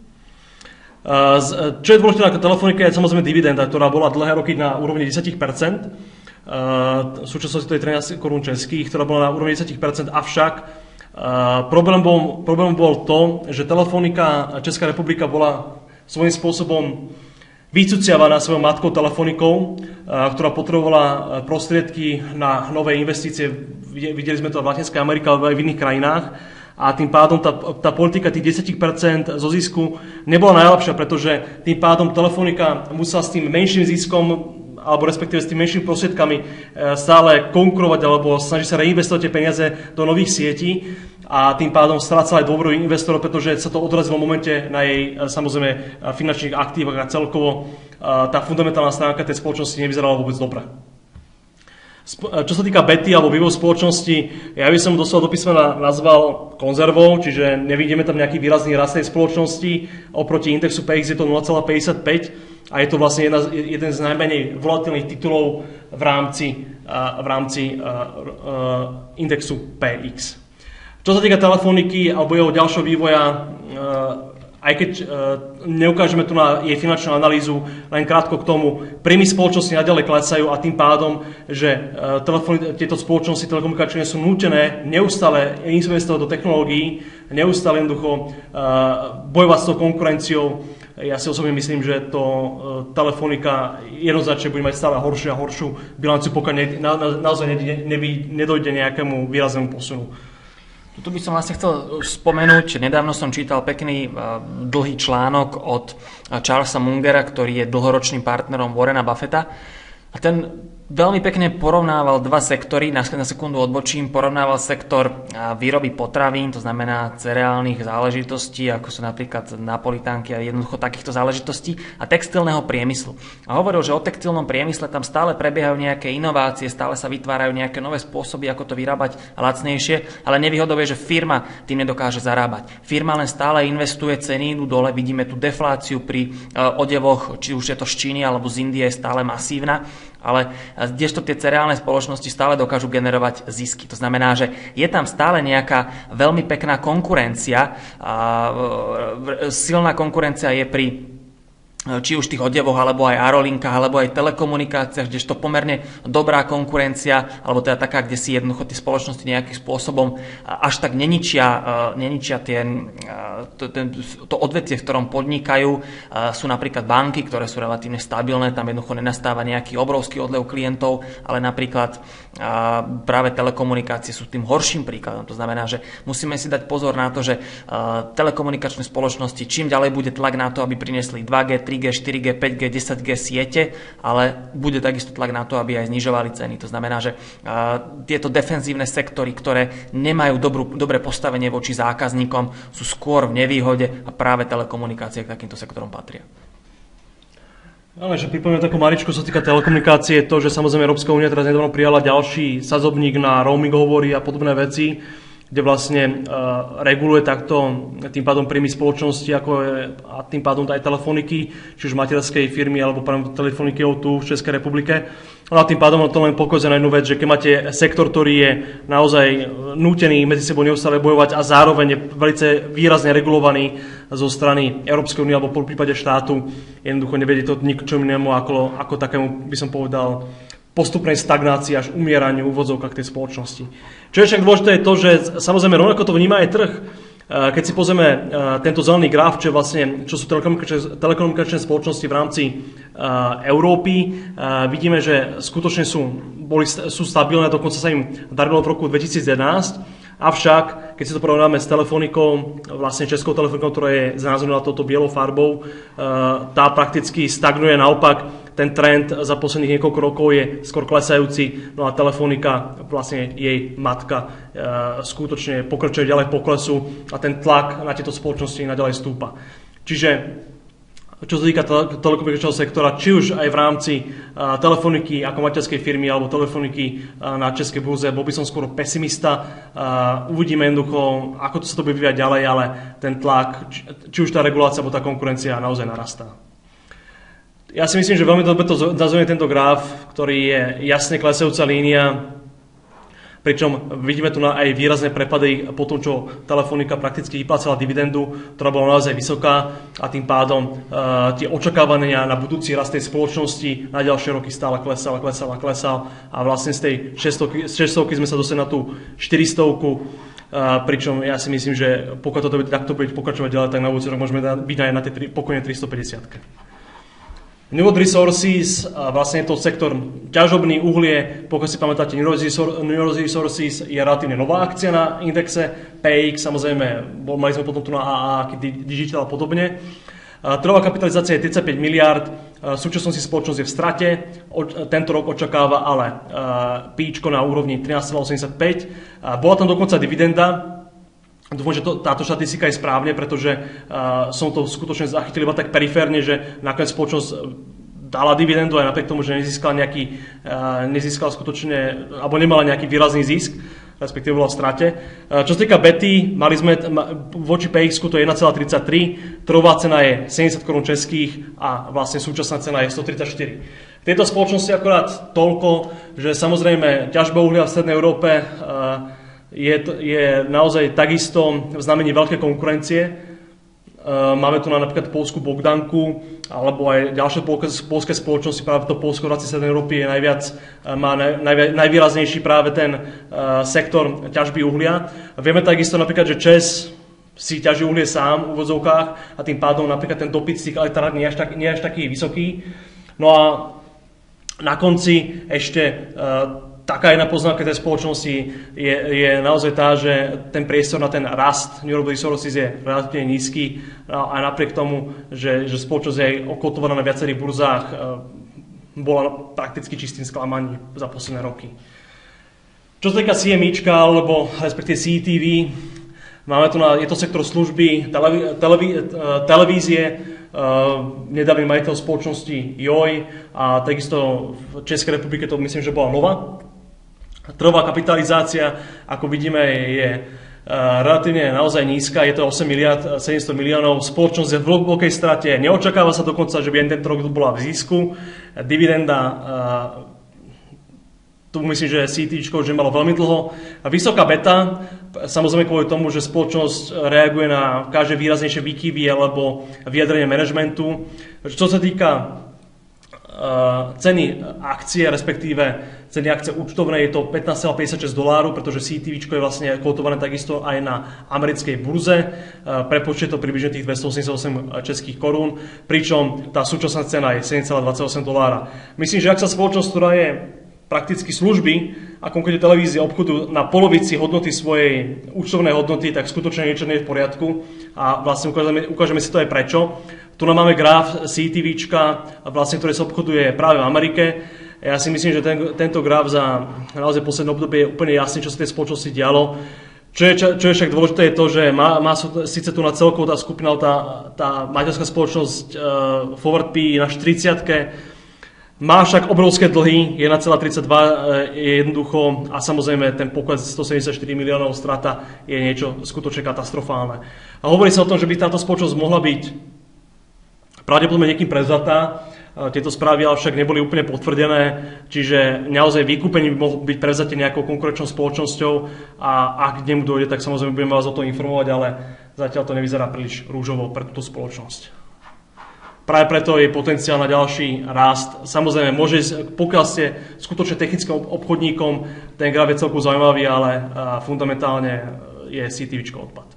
Čo je dôležité na Telefonike je samozrejme dividenda, ktorá bola dlhé roky na úrovni desať percent. V súčasnosti to je trinásť korún českých, ktorá bola na úrovni desať percent, avšak problém bol, problém bol to, že Telefonika Česká republika bola svojím spôsobom vycuciavaná svojou matkou Telefonikou, ktorá potrebovala prostriedky na nové investície. Videli sme to v Latinskej Amerike, ale aj v iných krajinách. a tým pádom tá, tá politika tých desať percent zo zisku nebola najlepšia, pretože tým pádom Telefonika musela s tým menším ziskom alebo respektíve s tými menšími prostriedkami stále konkurovať alebo snaží sa reinvestovať tie peniaze do nových sietí a tým pádom strácala aj dôveru investorov, pretože sa to odrazilo v momente na jej samozrejme finančných aktívach a celkovo tá fundamentálna stránka tej spoločnosti nevyzerala vôbec dobre. Čo sa týka bety alebo vývoju spoločnosti, ja by som doslova do písmena nazval konzervou, čiže nevidíme tam nejaký výrazný rast tej spoločnosti. Oproti indexu P X je to nula celá päťdesiatpäť a je to vlastne jedna, jeden z najmenej volatilných titulov v rámci, v rámci uh, uh, indexu P X. Čo sa týka Telefoniky alebo jeho ďalšieho vývoja, uh, aj keď uh, neukážeme tu na jej finančnú analýzu, len krátko k tomu, príjmy spoločnosti naďalej klesajú a tým pádom, že uh, telefoni- tieto spoločnosti telekomunikačné sú nútené neustále investovať do technológií, neustále jednoducho uh, bojovať s tou konkurenciou. Ja si osobne myslím, že to uh, Telefonika jednoznačne bude mať stále horšiu a horšiu bilanciu, pokiaľ ne, na, na, naozaj ne, ne, nedojde nejakému výraznému posunu. Tu by som vlastne chcel spomenúť, nedávno som čítal pekný uh, dlhý článok od Charlesa Mungera, ktorý je dlhoročným partnerom Warrena Buffetta a ten veľmi pekne porovnával dva sektory, na sekundu odbočím, porovnával sektor výroby potravín, to znamená cereálnych záležitostí, ako sú napríklad napolitánky a jednoducho takýchto záležitostí, a textilného priemyslu. A hovoril, že o textilnom priemysle tam stále prebiehajú nejaké inovácie, stále sa vytvárajú nejaké nové spôsoby, ako to vyrábať lacnejšie, ale nevýhodou je, že firma tým nedokáže zarábať. Firma len stále investuje, ceny idú dole, vidíme tú defláciu pri odevoch, či už je to z Číny alebo z Indie, je stále masívna, ale kdežto tie cereálne spoločnosti stále dokážu generovať zisky. To znamená, že je tam stále nejaká veľmi pekná konkurencia. Silná konkurencia je pri či už tých odevoch, alebo aj aerolinkách, alebo aj telekomunikáciách, kdežto pomerne dobrá konkurencia, alebo teda taká, kde si jednoducho tie spoločnosti nejakým spôsobom až tak neničia, neničia tie, to, to odvetvie, v ktorom podnikajú. Sú napríklad banky, ktoré sú relatívne stabilné, tam jednoducho nenastáva nejaký obrovský odlev klientov, ale napríklad práve telekomunikácie sú tým horším príkladom. To znamená, že musíme si dať pozor na to, že telekomunikačné spoločnosti, čím ďalej bude tlak na to, aby priniesli dva G, tri G, štyri G, päť G, desať G siete, ale bude takisto tlak na to, aby aj znižovali ceny. To znamená, že uh, tieto defenzívne sektory, ktoré nemajú dobrú, dobré postavenie voči zákazníkom, sú skôr v nevýhode a práve telekomunikácie k takýmto sektorom patria. Ale že pripomínam takú maličku, čo sa týka telekomunikácie, to, že samozrejme Európska únia teraz nedávno prijala ďalší sadzobník na roaming hovory a podobné veci, kde vlastne uh, reguluje takto tým pádom príjmy spoločnosti ako je, a tým pádom aj telefoniky, či už materskej firmy alebo telefoniky tu v Českej republike. No a tým pádom to len pokazuje na jednu vec, že keď máte sektor, ktorý je naozaj nútený medzi sebou neustále bojovať a zároveň je veľmi výrazne regulovaný zo strany Európskej únie alebo v prípade štátu, jednoducho nevedie to ničomu inému ako, ako takému, by som povedal, postupnej stagnácii až umieraniu v úvodzovkách tej spoločnosti. Čo je však dôležité je to, že samozrejme rovnako to vníma aj trh. Keď si pozrieme tento zelený graf, čo, vlastne, čo sú telekomunikačné, telekomunikačné spoločnosti v rámci Európy, vidíme, že skutočne sú, boli, sú stabilné, dokonca sa im darilo v roku dvetisícjedenásť. Avšak, keď si to porovnáme s Telefonikou, vlastne Českou Telefonikou, ktorá je znázornená touto bielou farbou, tá prakticky stagnuje, naopak ten trend za posledných niekoľko rokov je skôr klesajúci, no a Telefonika, vlastne jej matka, skutočne pokračuje ďalej v poklesu a ten tlak na tieto spoločnosti naďalej stúpa. Čiže čo sa týka telekomunikačného sektora, či už aj v rámci uh, Telefoniky ako materskej firmy alebo Telefoniky uh, na českej burze, bol by som skôr pesimista. Uh, uvidíme jednoducho, ako to sa to bude vyvíjať ďalej, ale ten tlak, či, či už tá regulácia alebo tá konkurencia naozaj narastá. Ja si myslím, že veľmi dobre to nazveme tento graf, ktorý je jasne klesajúca línia, pričom vidíme tu aj výrazné prepady po tom, čo Telefonika prakticky vyplácala dividendu, ktorá bola naozaj vysoká a tým pádom uh, tie očakávania na budúci rast tej spoločnosti na ďalšie roky stále klesal, klesal a klesal a vlastne z tej šesťstovky sme sa dostali na tú štyristovku, uh, pričom ja si myslím, že pokiaľ toto takto bude pokračovať ďalej, tak na budúci rok môžeme byť aj na tej pokojne tristopäťdesiatke. New World Resources, vlastne je to sektor ťažobný, uhlie, pokiaľ si pamätáte, New World Resources je relatívne nová akcia na indexe, pé iks, samozrejme, mali sme potom tu na á á, Digital a podobne. Trhová kapitalizácia je tridsaťpäť miliárd, v súčasnosti spoločnosť je v strate, tento rok očakáva ale píčko na úrovni trinásť celá osemdesiatpäť. Bola tam dokonca dividenda. Dúfam, že to, táto štatistika je správne, pretože uh, som to skutočne zachytil iba tak periférne, že nakoniec spoločnosť dala dividendu aj napriek tomu, že nezískala nejaký, uh, nezískala skutočne, alebo nemala nejaký výrazný zisk, respektíve bola v strate. Uh, čo sa týka bety, mali sme ma, voči pé iks-ku to je jedna celá tridsaťtri, trhová cena je sedemdesiat korún českých a vlastne súčasná cena je stotridsaťštyri. V tejto spoločnosti akorát toľko, že samozrejme ťažba uhlia v Strednej Európe uh, Je, je naozaj takisto v znamení veľké konkurencie. Máme tu na napríklad poľskú Bogdanku, alebo aj ďalšie poľské spoločnosti, práve to Poľsko v rámci Strednej Európy je najviac, má naj, najvýraznejší práve ten uh, sektor ťažby uhlia. Vieme takisto napríklad, že ČEZ si ťaží uhlie sám v úvodzovkách a tým pádom napríklad ten dopyt z tých elektrární nie je až, tak, nie je až taký vysoký. No a na konci ešte uh, taká jedna poznámka tej spoločnosti je, je naozaj tá, že ten priestor na ten rast New World Resources je relatívne nízky a napriek tomu, že, že spoločnosť je okotovaná na viacerých burzách, bola prakticky čistým sklamaním za posledné roky. Čo sa týka C M Ička, alebo respektíve C E T V, máme tu na, je to sektor služby, televí, televí, televízie, Uh, nedávny majiteľ spoločnosti Joj a takisto v Českej republike to myslím, že bola Nova. Trhová kapitalizácia, ako vidíme, je uh, relatívne naozaj nízka, je to osem miliárd sedemsto miliónov, spoločnosť je v hlbokej strate, neočakáva sa dokonca, že by ten rok bola v zisku, dividenda uh, tu myslím, že C T Čko už malo veľmi dlho. Vysoká beta, samozrejme kvôli tomu, že spoločnosť reaguje na každé výraznejšie výkyvy alebo vyjadrenie manažmentu. Čo sa týka uh, ceny akcie, respektíve ceny akcie účtovnej, je to pätnásť celá päťdesiatšesť dolárov, pretože C T Čko je vlastne kotované takisto aj na americkej burze. Uh, prepočte to približne tých dvestoosemdesiatosem českých korún, pričom tá súčasná cena je sedem celá dvadsaťosem dolára. Myslím, že ak sa spoločnosť, ktorá je prakticky služby a konkrétne televízie obchodu na polovici hodnoty svojej účtovnej hodnoty, tak skutočne niečo nie je v poriadku a vlastne ukážeme, ukážeme si to aj prečo. Tu nám máme graf C T Včka, vlastne, ktoré sa obchoduje práve v Amerike. Ja si myslím, že ten, tento graf za naozaj posledné obdobie je úplne jasný, čo sa tej spoločnosti dialo. Čo je, čo je však dôležité je to, že má, má síce tu na celkovo tá skupina, tá, tá maďarská spoločnosť uh, Forward P na štyriciatke, má však obrovské dlhy, jeden celá tridsaťdva je jednoducho a samozrejme ten pokles stosedemdesiatštyri miliónov strata je niečo skutočne katastrofálne. A hovorí sa o tom, že by táto spoločnosť mohla byť pravdepodobne niekým prevzatá. Tieto správy ale však neboli úplne potvrdené, čiže naozaj vykúpenie by mohlo byť prevzaté nejakou konkurenčnou spoločnosťou a ak k nemu dojde, tak samozrejme budeme vás o tom informovať, ale zatiaľ to nevyzerá príliš rúžovo pre túto spoločnosť. Práve preto je potenciál na ďalší rast. Samozrejme, môže, pokiaľ ste skutočne technickým obchodníkom, ten graf je celkom zaujímavý, ale fundamentálne je C T Včko odpad.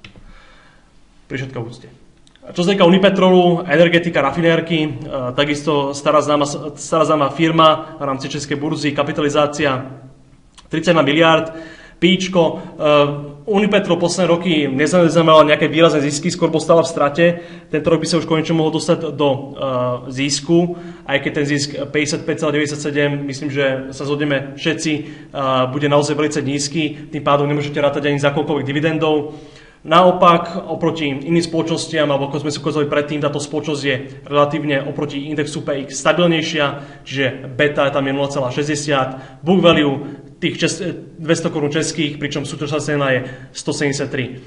Pri všetkom úcte. Čo sa týka Unipetrolu, energetika, rafinérky, takisto stará známa, stará známa firma v rámci českej burzy, kapitalizácia tridsaťjeden miliárd. Píčko, uh, Unipetrol posledné roky neznamenal nejaké výrazné zisky, skôr bol stále v strate. Tento rok by sa už konečne mohol dostať do uh, zisku, aj keď ten zisk päťdesiatpäť celá deväťdesiatsedem, myslím, že sa zhodneme všetci, uh, bude naozaj veľmi nízky, tým pádom nemôžete rátať ani za koľkoľvek dividendov. Naopak, oproti iným spoločnostiam, alebo ako sme si ukázali predtým, táto spoločnosť je relatívne oproti indexu pé iks stabilnejšia, čiže beta je tam je nula celá šesťdesiat, book value tých dvesto korún českých, pričom súčasná cena je stosedemdesiattri.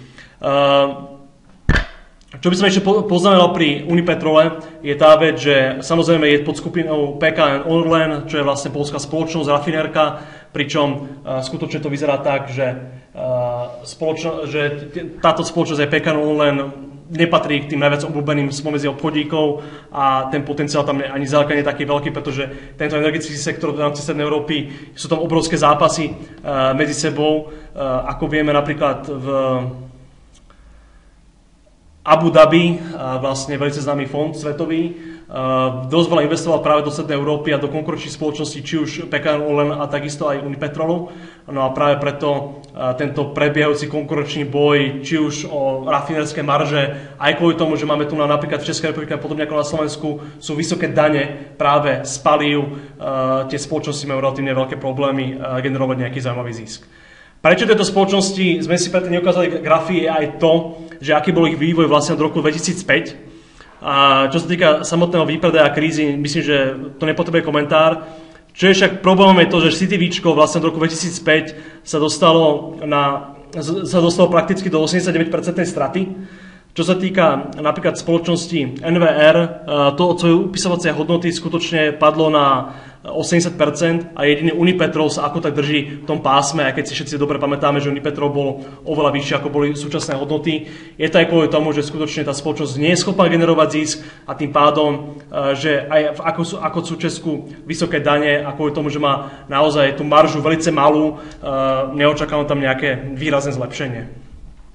Čo by som ešte poznamenal pri Unipetrole, je tá vec, že samozrejme je pod skupinou pé ká en Orlen, čo je vlastne poľská spoločnosť, rafinérka, pričom skutočne to vyzerá tak, že, spoločno, že táto spoločnosť aj pé ká en Orlen nepatrí k tým najviac obľúbeným spomedzi obchodíkov a ten potenciál tam ani zďaleka nie je taký veľký, pretože tento energetický sektor v rámci Strednej Európy sú tam obrovské zápasy uh, medzi sebou. Uh, ako vieme napríklad v Abu Dhabi, uh, vlastne veľmi známy fond svetový, dosť veľa investoval práve do Strednej Európy a do konkurenčných spoločností, či už P K N Orlen a takisto aj Unipetrolu. No a práve preto tento prebiehajúci konkurenčný boj, či už o rafinerské marže, aj kvôli tomu, že máme tu na, napríklad v Českej republike, podobne ako na Slovensku, sú vysoké dane práve z palív, tie spoločnosti majú relatívne veľké problémy generovať nejaký zaujímavý zisk. Prečo tieto spoločnosti sme si predtým neukázali grafy, je aj to, že aký bol ich vývoj vlastne od roku dvetisícpäť. A čo sa týka samotného výpredaja krízy, myslím, že to nepotrebuje komentár. Čo je však problémom je to, že CityVíčko vlastne od roku dvetisícpäť sa dostalo, na, sa dostalo prakticky do osemdesiatdeväť percent straty. Čo sa týka napríklad spoločnosti N V R, to od svojej upisovacej hodnoty skutočne padlo na osemdesiat percent a jediný Unipetrol sa ako tak drží v tom pásme, aj keď si všetci dobre pamätáme, že Unipetrol bol oveľa vyšší, ako boli súčasné hodnoty. Je to aj kvôli tomu, že skutočne tá spoločnosť nie je schopná generovať zisk a tým pádom, že aj ako sú, ako sú Česku vysoké dane a kvôli tomu, že má naozaj tú maržu veľmi malú, neočakávam tam nejaké výrazné zlepšenie.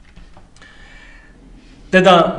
Teda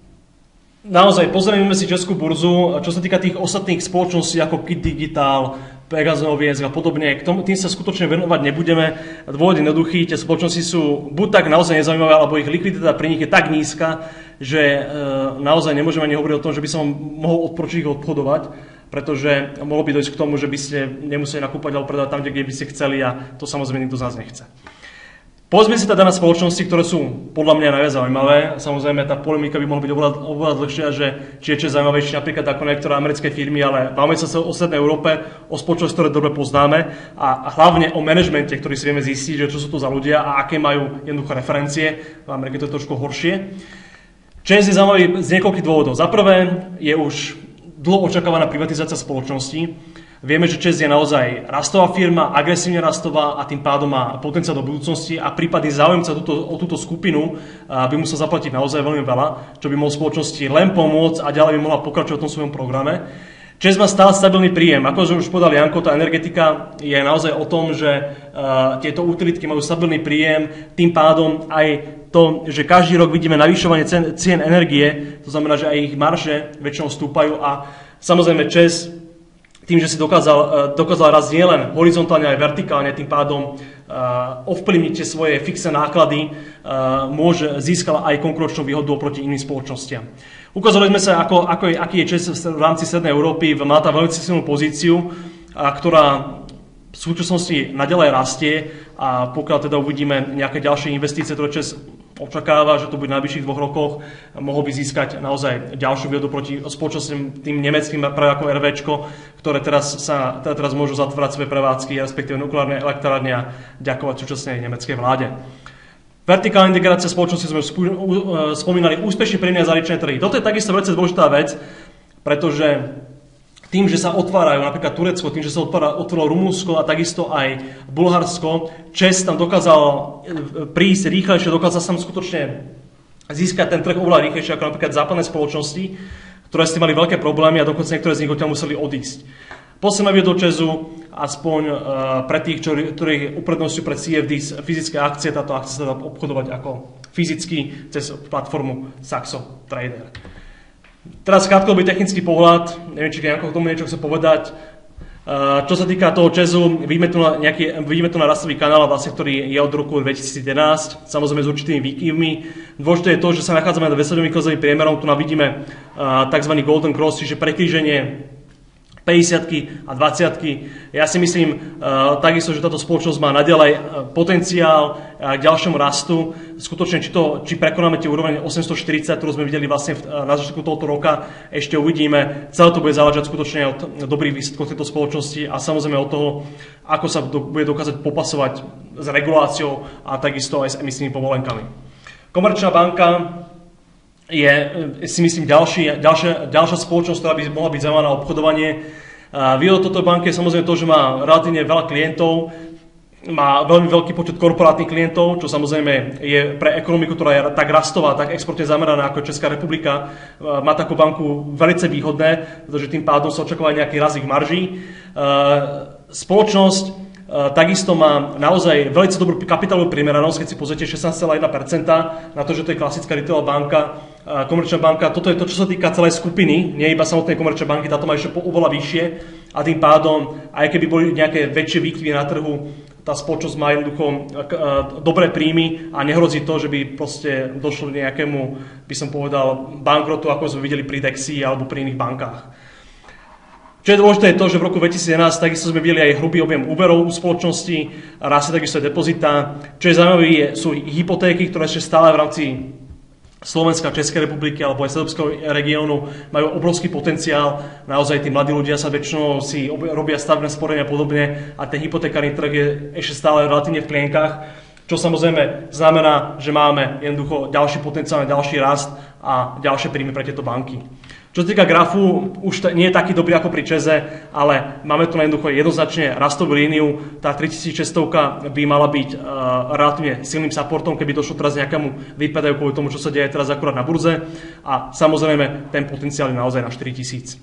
naozaj pozrieme si Českú burzu, čo sa týka tých ostatných spoločností ako Kit Digital, Pegasonoviec a podobne, k tomu, tým sa skutočne venovať nebudeme. Dôvod je jednoduchý, tie spoločnosti sú buď tak naozaj nezaujímavé, alebo ich likvidita pri nich je tak nízka, že e, naozaj nemôžeme ani hovoriť o tom, že by som mohol odporučiť ich obchodovať, pretože mohlo by dojsť k tomu, že by ste nemuseli nakúpať alebo predať tam, kde by ste chceli a to samozrejme nikto z nás nechce. Povedzme si teda na spoločnosti, ktoré sú podľa mňa najviac zaujímavé. Samozrejme, tá polemika by mohla byť oveľa, oveľa dlhšia, že či je čo zaujímavejšie napríklad ako niektoré americké firmy, ale bavíme sa o Strednej Európe, o spoločnosti, ktoré dobre poznáme a, a hlavne o manažmente, ktorý si vieme zistiť, že čo sú to za ľudia a aké majú jednoduché referencie. V Amerike to je trošku horšie. ČEZ je zaujímavý z niekoľkých dôvodov. Za prvé je už dlho očakávaná privatizácia spoločnosti. Vieme, že ČEZ je naozaj rastová firma, agresívne rastová a tým pádom má potenciál do budúcnosti a prípadný záujemca túto, o túto skupinu by musel zaplatiť naozaj veľmi veľa, čo by mohol spoločnosti len pomôcť a ďalej by mohla pokračovať v tom svojom programe. ČEZ má stále stabilný príjem. Ako už povedal Janko, tá energetika je naozaj o tom, že uh, tieto utilitky majú stabilný príjem, tým pádom aj to, že každý rok vidíme navyšovanie cien, cien energie, to znamená, že aj ich marže väčšinou stúpajú a samozrejme ČEZ tým, že si dokázal, dokázal raz nielen horizontálne, aj vertikálne, tým pádom uh, ovplyvniť tie svoje fixné náklady, uh, môže získať aj konkurenčnú výhodu oproti iným spoločnostiam. Ukázali sme sa, ako, ako je, aký je ČEZ v rámci Strednej Európy, má tam veľmi silnú pozíciu, a, ktorá v súčasnosti naďalej rastie a pokiaľ teda uvidíme nejaké ďalšie investície, ktoré ČEZ očakáva, že to bude v najbližších dvoch rokoch, mohol by získať naozaj ďalšiu výhodu proti spoločnostiam tým nemeckým práve ako RVčko, ktoré teraz, sa, teda teraz môžu zatvárať svoje prevádzky, respektíve nukleárne elektrárne a ďakovať súčasnej nemeckej vláde. Vertikálna integrácia spoločnosti sme spomínali, úspešne príjemné zahraničné trhy. Toto je takisto veľmi dôležitá vec, pretože tým, že sa otvárajú napríklad Turecko, tým, že sa otvára, otvorilo Rumunsko a takisto aj Bulharsko, ČEZ tam dokázal prísť rýchlejšie, dokázal sa tam skutočne získať ten trh oveľa rýchlejšie ako napríklad západné spoločnosti, ktoré s tým mali veľké problémy a dokonca niektoré z nich odtiaľ museli odísť. Posledná výhoda ČEZu, aspoň uh, pre tých, ktorí, ktorí uprednostňujú pre C F Ds fyzické akcie, táto akcia sa dá obchodovať ako fyzicky cez platformu Saxo Trader. Teraz krátkodobý technický pohľad, neviem, či Janko k tomu niečo chce povedať. Čo sa týka toho ČEZu, vidíme tu na, nejaký, vidíme tu na rastový kanál, vlastne, ktorý je od roku dvetisíc jedenásť, samozrejme s určitými výkyvmi. Dôležité je to, že sa nachádzame na dvestodňovým klesovým priemerom, tu vidíme tzv. Golden Cross, čiže prekríženie päťdesiatky a dvadsiatky. Ja si myslím uh, takisto, že táto spoločnosť má naďalej uh, potenciál uh, k ďalšiemu rastu. Skutočne, či, to, či prekonáme tie úroveň osemstoštyridsať, ktorú sme videli vlastne v, uh, na začiatku tohto roka, ešte uvidíme. Celé to bude záležať skutočne od dobrých výsledkov tejto spoločnosti a samozrejme od toho, ako sa do, bude dokázať popasovať s reguláciou a takisto aj s emisnými povolenkami. Komerčná banka je, si myslím, ďalší, ďalšia, ďalšia spoločnosť, ktorá by mohla byť zaujímavá na obchodovanie. Výhodou toto banky je samozrejme to, že má relatívne veľa klientov, má veľmi veľký počet korporátnych klientov, čo samozrejme je pre ekonomiku, ktorá je tak rastová, tak exportne zameraná ako Česká republika, má takú banku veľmi výhodné, pretože tým pádom sa očakáva nejaký rast ich marží. Spoločnosť takisto má naozaj veľmi dobrú kapitálovú primeranosť, keď si pozriete šestnásť celá jedna percenta na to, že to je klasická retailová banka, komerčná banka. Toto je to, čo sa týka celej skupiny, nie iba samotnej komerčnej banky, táto má ešte oveľa vyššie a tým pádom, aj keby boli nejaké väčšie výkyvy na trhu, tá spoločnosť má jednoducho dobré príjmy a nehrozí to, že by proste došlo k nejakému, by som povedal, bankrotu, ako sme videli pri Dexii alebo pri iných bankách. Čo je dôležité je to, že v roku dvetisíc jedenásť takisto sme videli aj hrubý objem úverov u spoločnosti, rastie takisto aj depozita. Čo je zaujímavé, sú hypotéky, ktoré ešte stále v rámci Slovenska, Českej republiky alebo aj Srbského regiónu majú obrovský potenciál. Naozaj tí mladí ľudia sa väčšinou si robia stavebné sporenie a podobne a ten hypotekárny trh je ešte stále relatívne v plienkach, čo samozrejme znamená, že máme jednoducho ďalší potenciál, ďalší rast a ďalšie príjmy pre tieto banky. Čo sa týka grafu, už to nie je taký dobrý ako pri Čese, ale máme tu jednoducho jednoznačne rastovú líniu. Tá tritisícšesť by mala byť uh, relatívne silným supportom, keby došlo teraz nejakému výpadku kvôli tomu, čo sa deje teraz akurát na burze. A samozrejme, ten potenciál je naozaj na štyritisíc.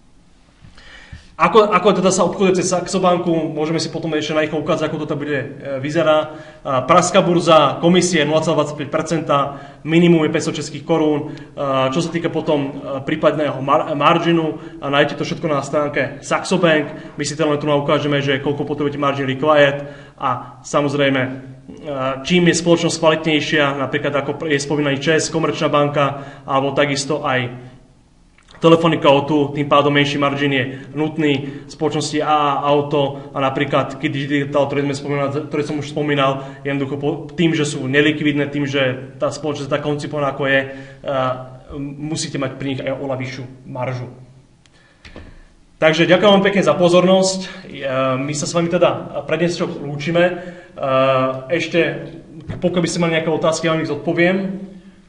Ako, ako teda sa obchoduje cez Saxo banku, môžeme si potom ešte na ich ukázať, ako to teda bude vyzerá. Pražská burza, komisie nula celá dvadsaťpäť percenta, minimum je päťsto českých korún. Čo sa týka potom prípadného marginu, nájdete to všetko na stránke Saxo Bank. My si teda len tu ukážeme, že koľko potrebujete margin required a samozrejme, čím je spoločnosť kvalitnejšia, napríklad ako je spomínaný ČES, Komerčná banka, alebo takisto aj Telefonika ó dva, tým pádom menší margin je nutný. Spoločnosti á á Auto a napríklad Kid Digital, ktoré, sme spomínali, ktoré som už spomínal, jednoducho tým, že sú nelikvidné, tým, že tá spoločnosť je tak koncipovaná, ako je, musíte mať pri nich aj oveľa vyššiu maržu. Takže ďakujem vám pekne za pozornosť. My sa s vami teda pre dnes lúčime. Ešte, pokiaľ by ste mali nejaké otázky, ja vám ich zodpoviem.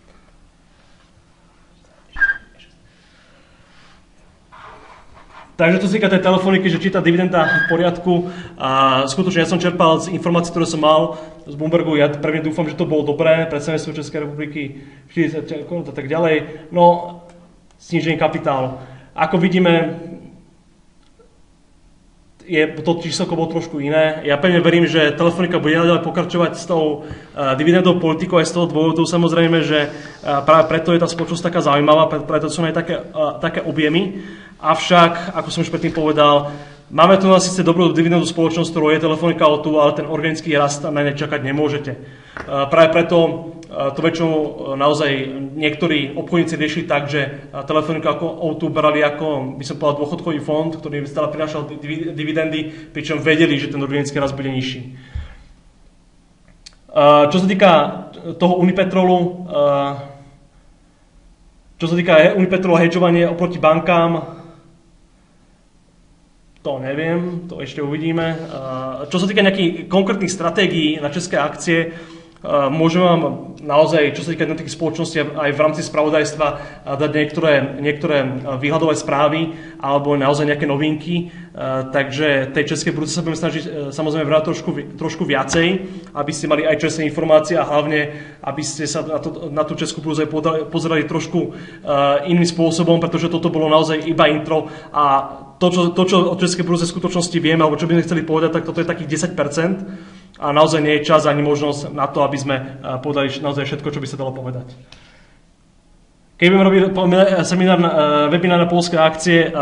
Takže to sa týka tej telefoniky, že či tá dividenda v poriadku. A skutočne ja som čerpal z informácií, ktoré som mal z Bloombergu. Ja pevne dúfam, že to bolo dobré. Predstavenstvo Českej republiky štyridsať korún a tak ďalej. No, sníženie kapitálu. Ako vidíme, je to číselko bolo trošku iné. Ja pevne verím, že Telefonika bude naďalej pokračovať s tou uh, dividendou politikou aj z toho dôvodu. Samozrejme, že uh, práve preto je tá spoločnosť taká zaujímavá, preto sú aj také, uh, také objemy. Avšak, ako som už predtým povedal, máme tu na síce dobrú dividendovú spoločnosť, ktorou je Telefonika ó dva, ale ten organický rast na ne čakať nemôžete. Práve preto to väčšinou naozaj niektorí obchodníci riešili tak, že Telefonika ó dva brali ako, by som povedal, dôchodkový fond, ktorý stále prinášal dividendy, pričom vedeli, že ten organický rast bude nižší. Čo sa týka toho Unipetrolu, čo sa týka Unipetrolu hedžovanie oproti bankám, to neviem, to ešte uvidíme. Čo sa týka nejakých konkrétnych stratégií na české akcie, môžem vám naozaj, čo sa týka jednotlivých spoločností, aj v rámci spravodajstva dať niektoré, niektoré výhľadové správy alebo naozaj nejaké novinky. Takže tej českej burze sa budeme snažiť samozrejme vrať trošku, trošku viacej, aby ste mali aj čestné informácie a hlavne, aby ste sa na, to, na tú českú burzu pozerali trošku iným spôsobom, pretože toto bolo naozaj iba intro a to, čo, to, čo o českej burze v skutočnosti vieme, alebo čo by sme chceli povedať, tak toto je takých desať percent. A naozaj nie je čas ani možnosť na to, aby sme povedali naozaj všetko, čo by sa dalo povedať. Keď budeme robiť seminár, webinár na poľské akcie,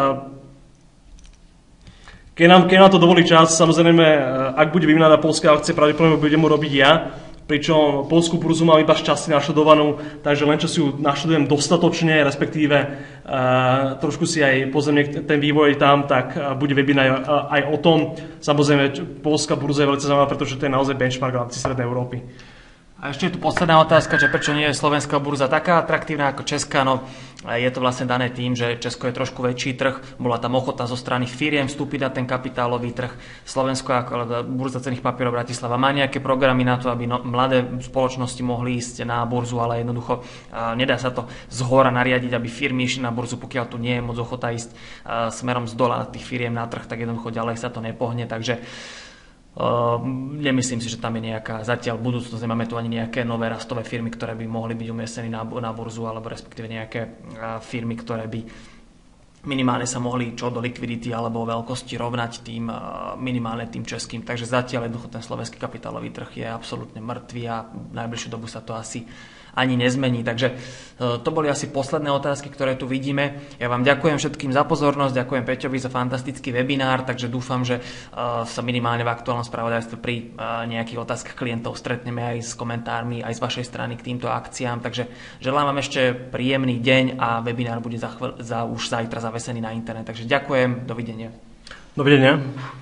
keď nám, keď nám to dovolí čas, samozrejme, ak bude webinár na poľské akcie, pravdepodobne budem mu robiť ja, pričom poľskú burzu mám iba šťastie našledovanú, takže len čo si ju našledujem dostatočne, respektíve uh, trošku si aj pozriem ten vývoj tam, tak uh, bude webinár aj, aj o tom. Samozrejme, poľská burza je veľmi zaujímavá, pretože to je naozaj benchmark v rámci Strednej Európy. A ešte je tu posledná otázka, že prečo nie je slovenská burza taká atraktívna ako česká. No, je to vlastne dané tým, že Česko je trošku väčší trh, bola tam ochota zo strany firiem vstúpiť na ten kapitálový trh. Slovensko ako burza cenných papierov Bratislava má nejaké programy na to, aby no, mladé spoločnosti mohli ísť na burzu, ale jednoducho uh, nedá sa to zhora nariadiť, aby firmy išli na burzu, pokiaľ tu nie je moc ochota ísť uh, smerom z dola tých firiem na trh, tak jednoducho ďalej sa to nepohne. Takže Uh, nemyslím si, že tam je nejaká zatiaľ budúcnosť, nemáme tu ani nejaké nové rastové firmy, ktoré by mohli byť umiestnené na, na burzu, alebo respektíve nejaké uh, firmy, ktoré by minimálne sa mohli čo do likvidity alebo veľkosti rovnať tým minimálne tým českým. Takže zatiaľ jednoducho ten slovenský kapitálový trh je absolútne mŕtvý a v najbližšiu dobu sa to asi ani nezmení. Takže to boli asi posledné otázky, ktoré tu vidíme. Ja vám ďakujem všetkým za pozornosť, ďakujem Peťovi za fantastický webinár, takže dúfam, že sa minimálne v aktuálnom spravodajstve pri nejakých otázkach klientov stretneme aj s komentármi, aj z vašej strany k týmto akciám. Takže želám vám ešte príjemný deň a webinár bude za, chvíľ, za už zajtra zavesený na internet. Takže ďakujem, dovidenia. Dovidenia.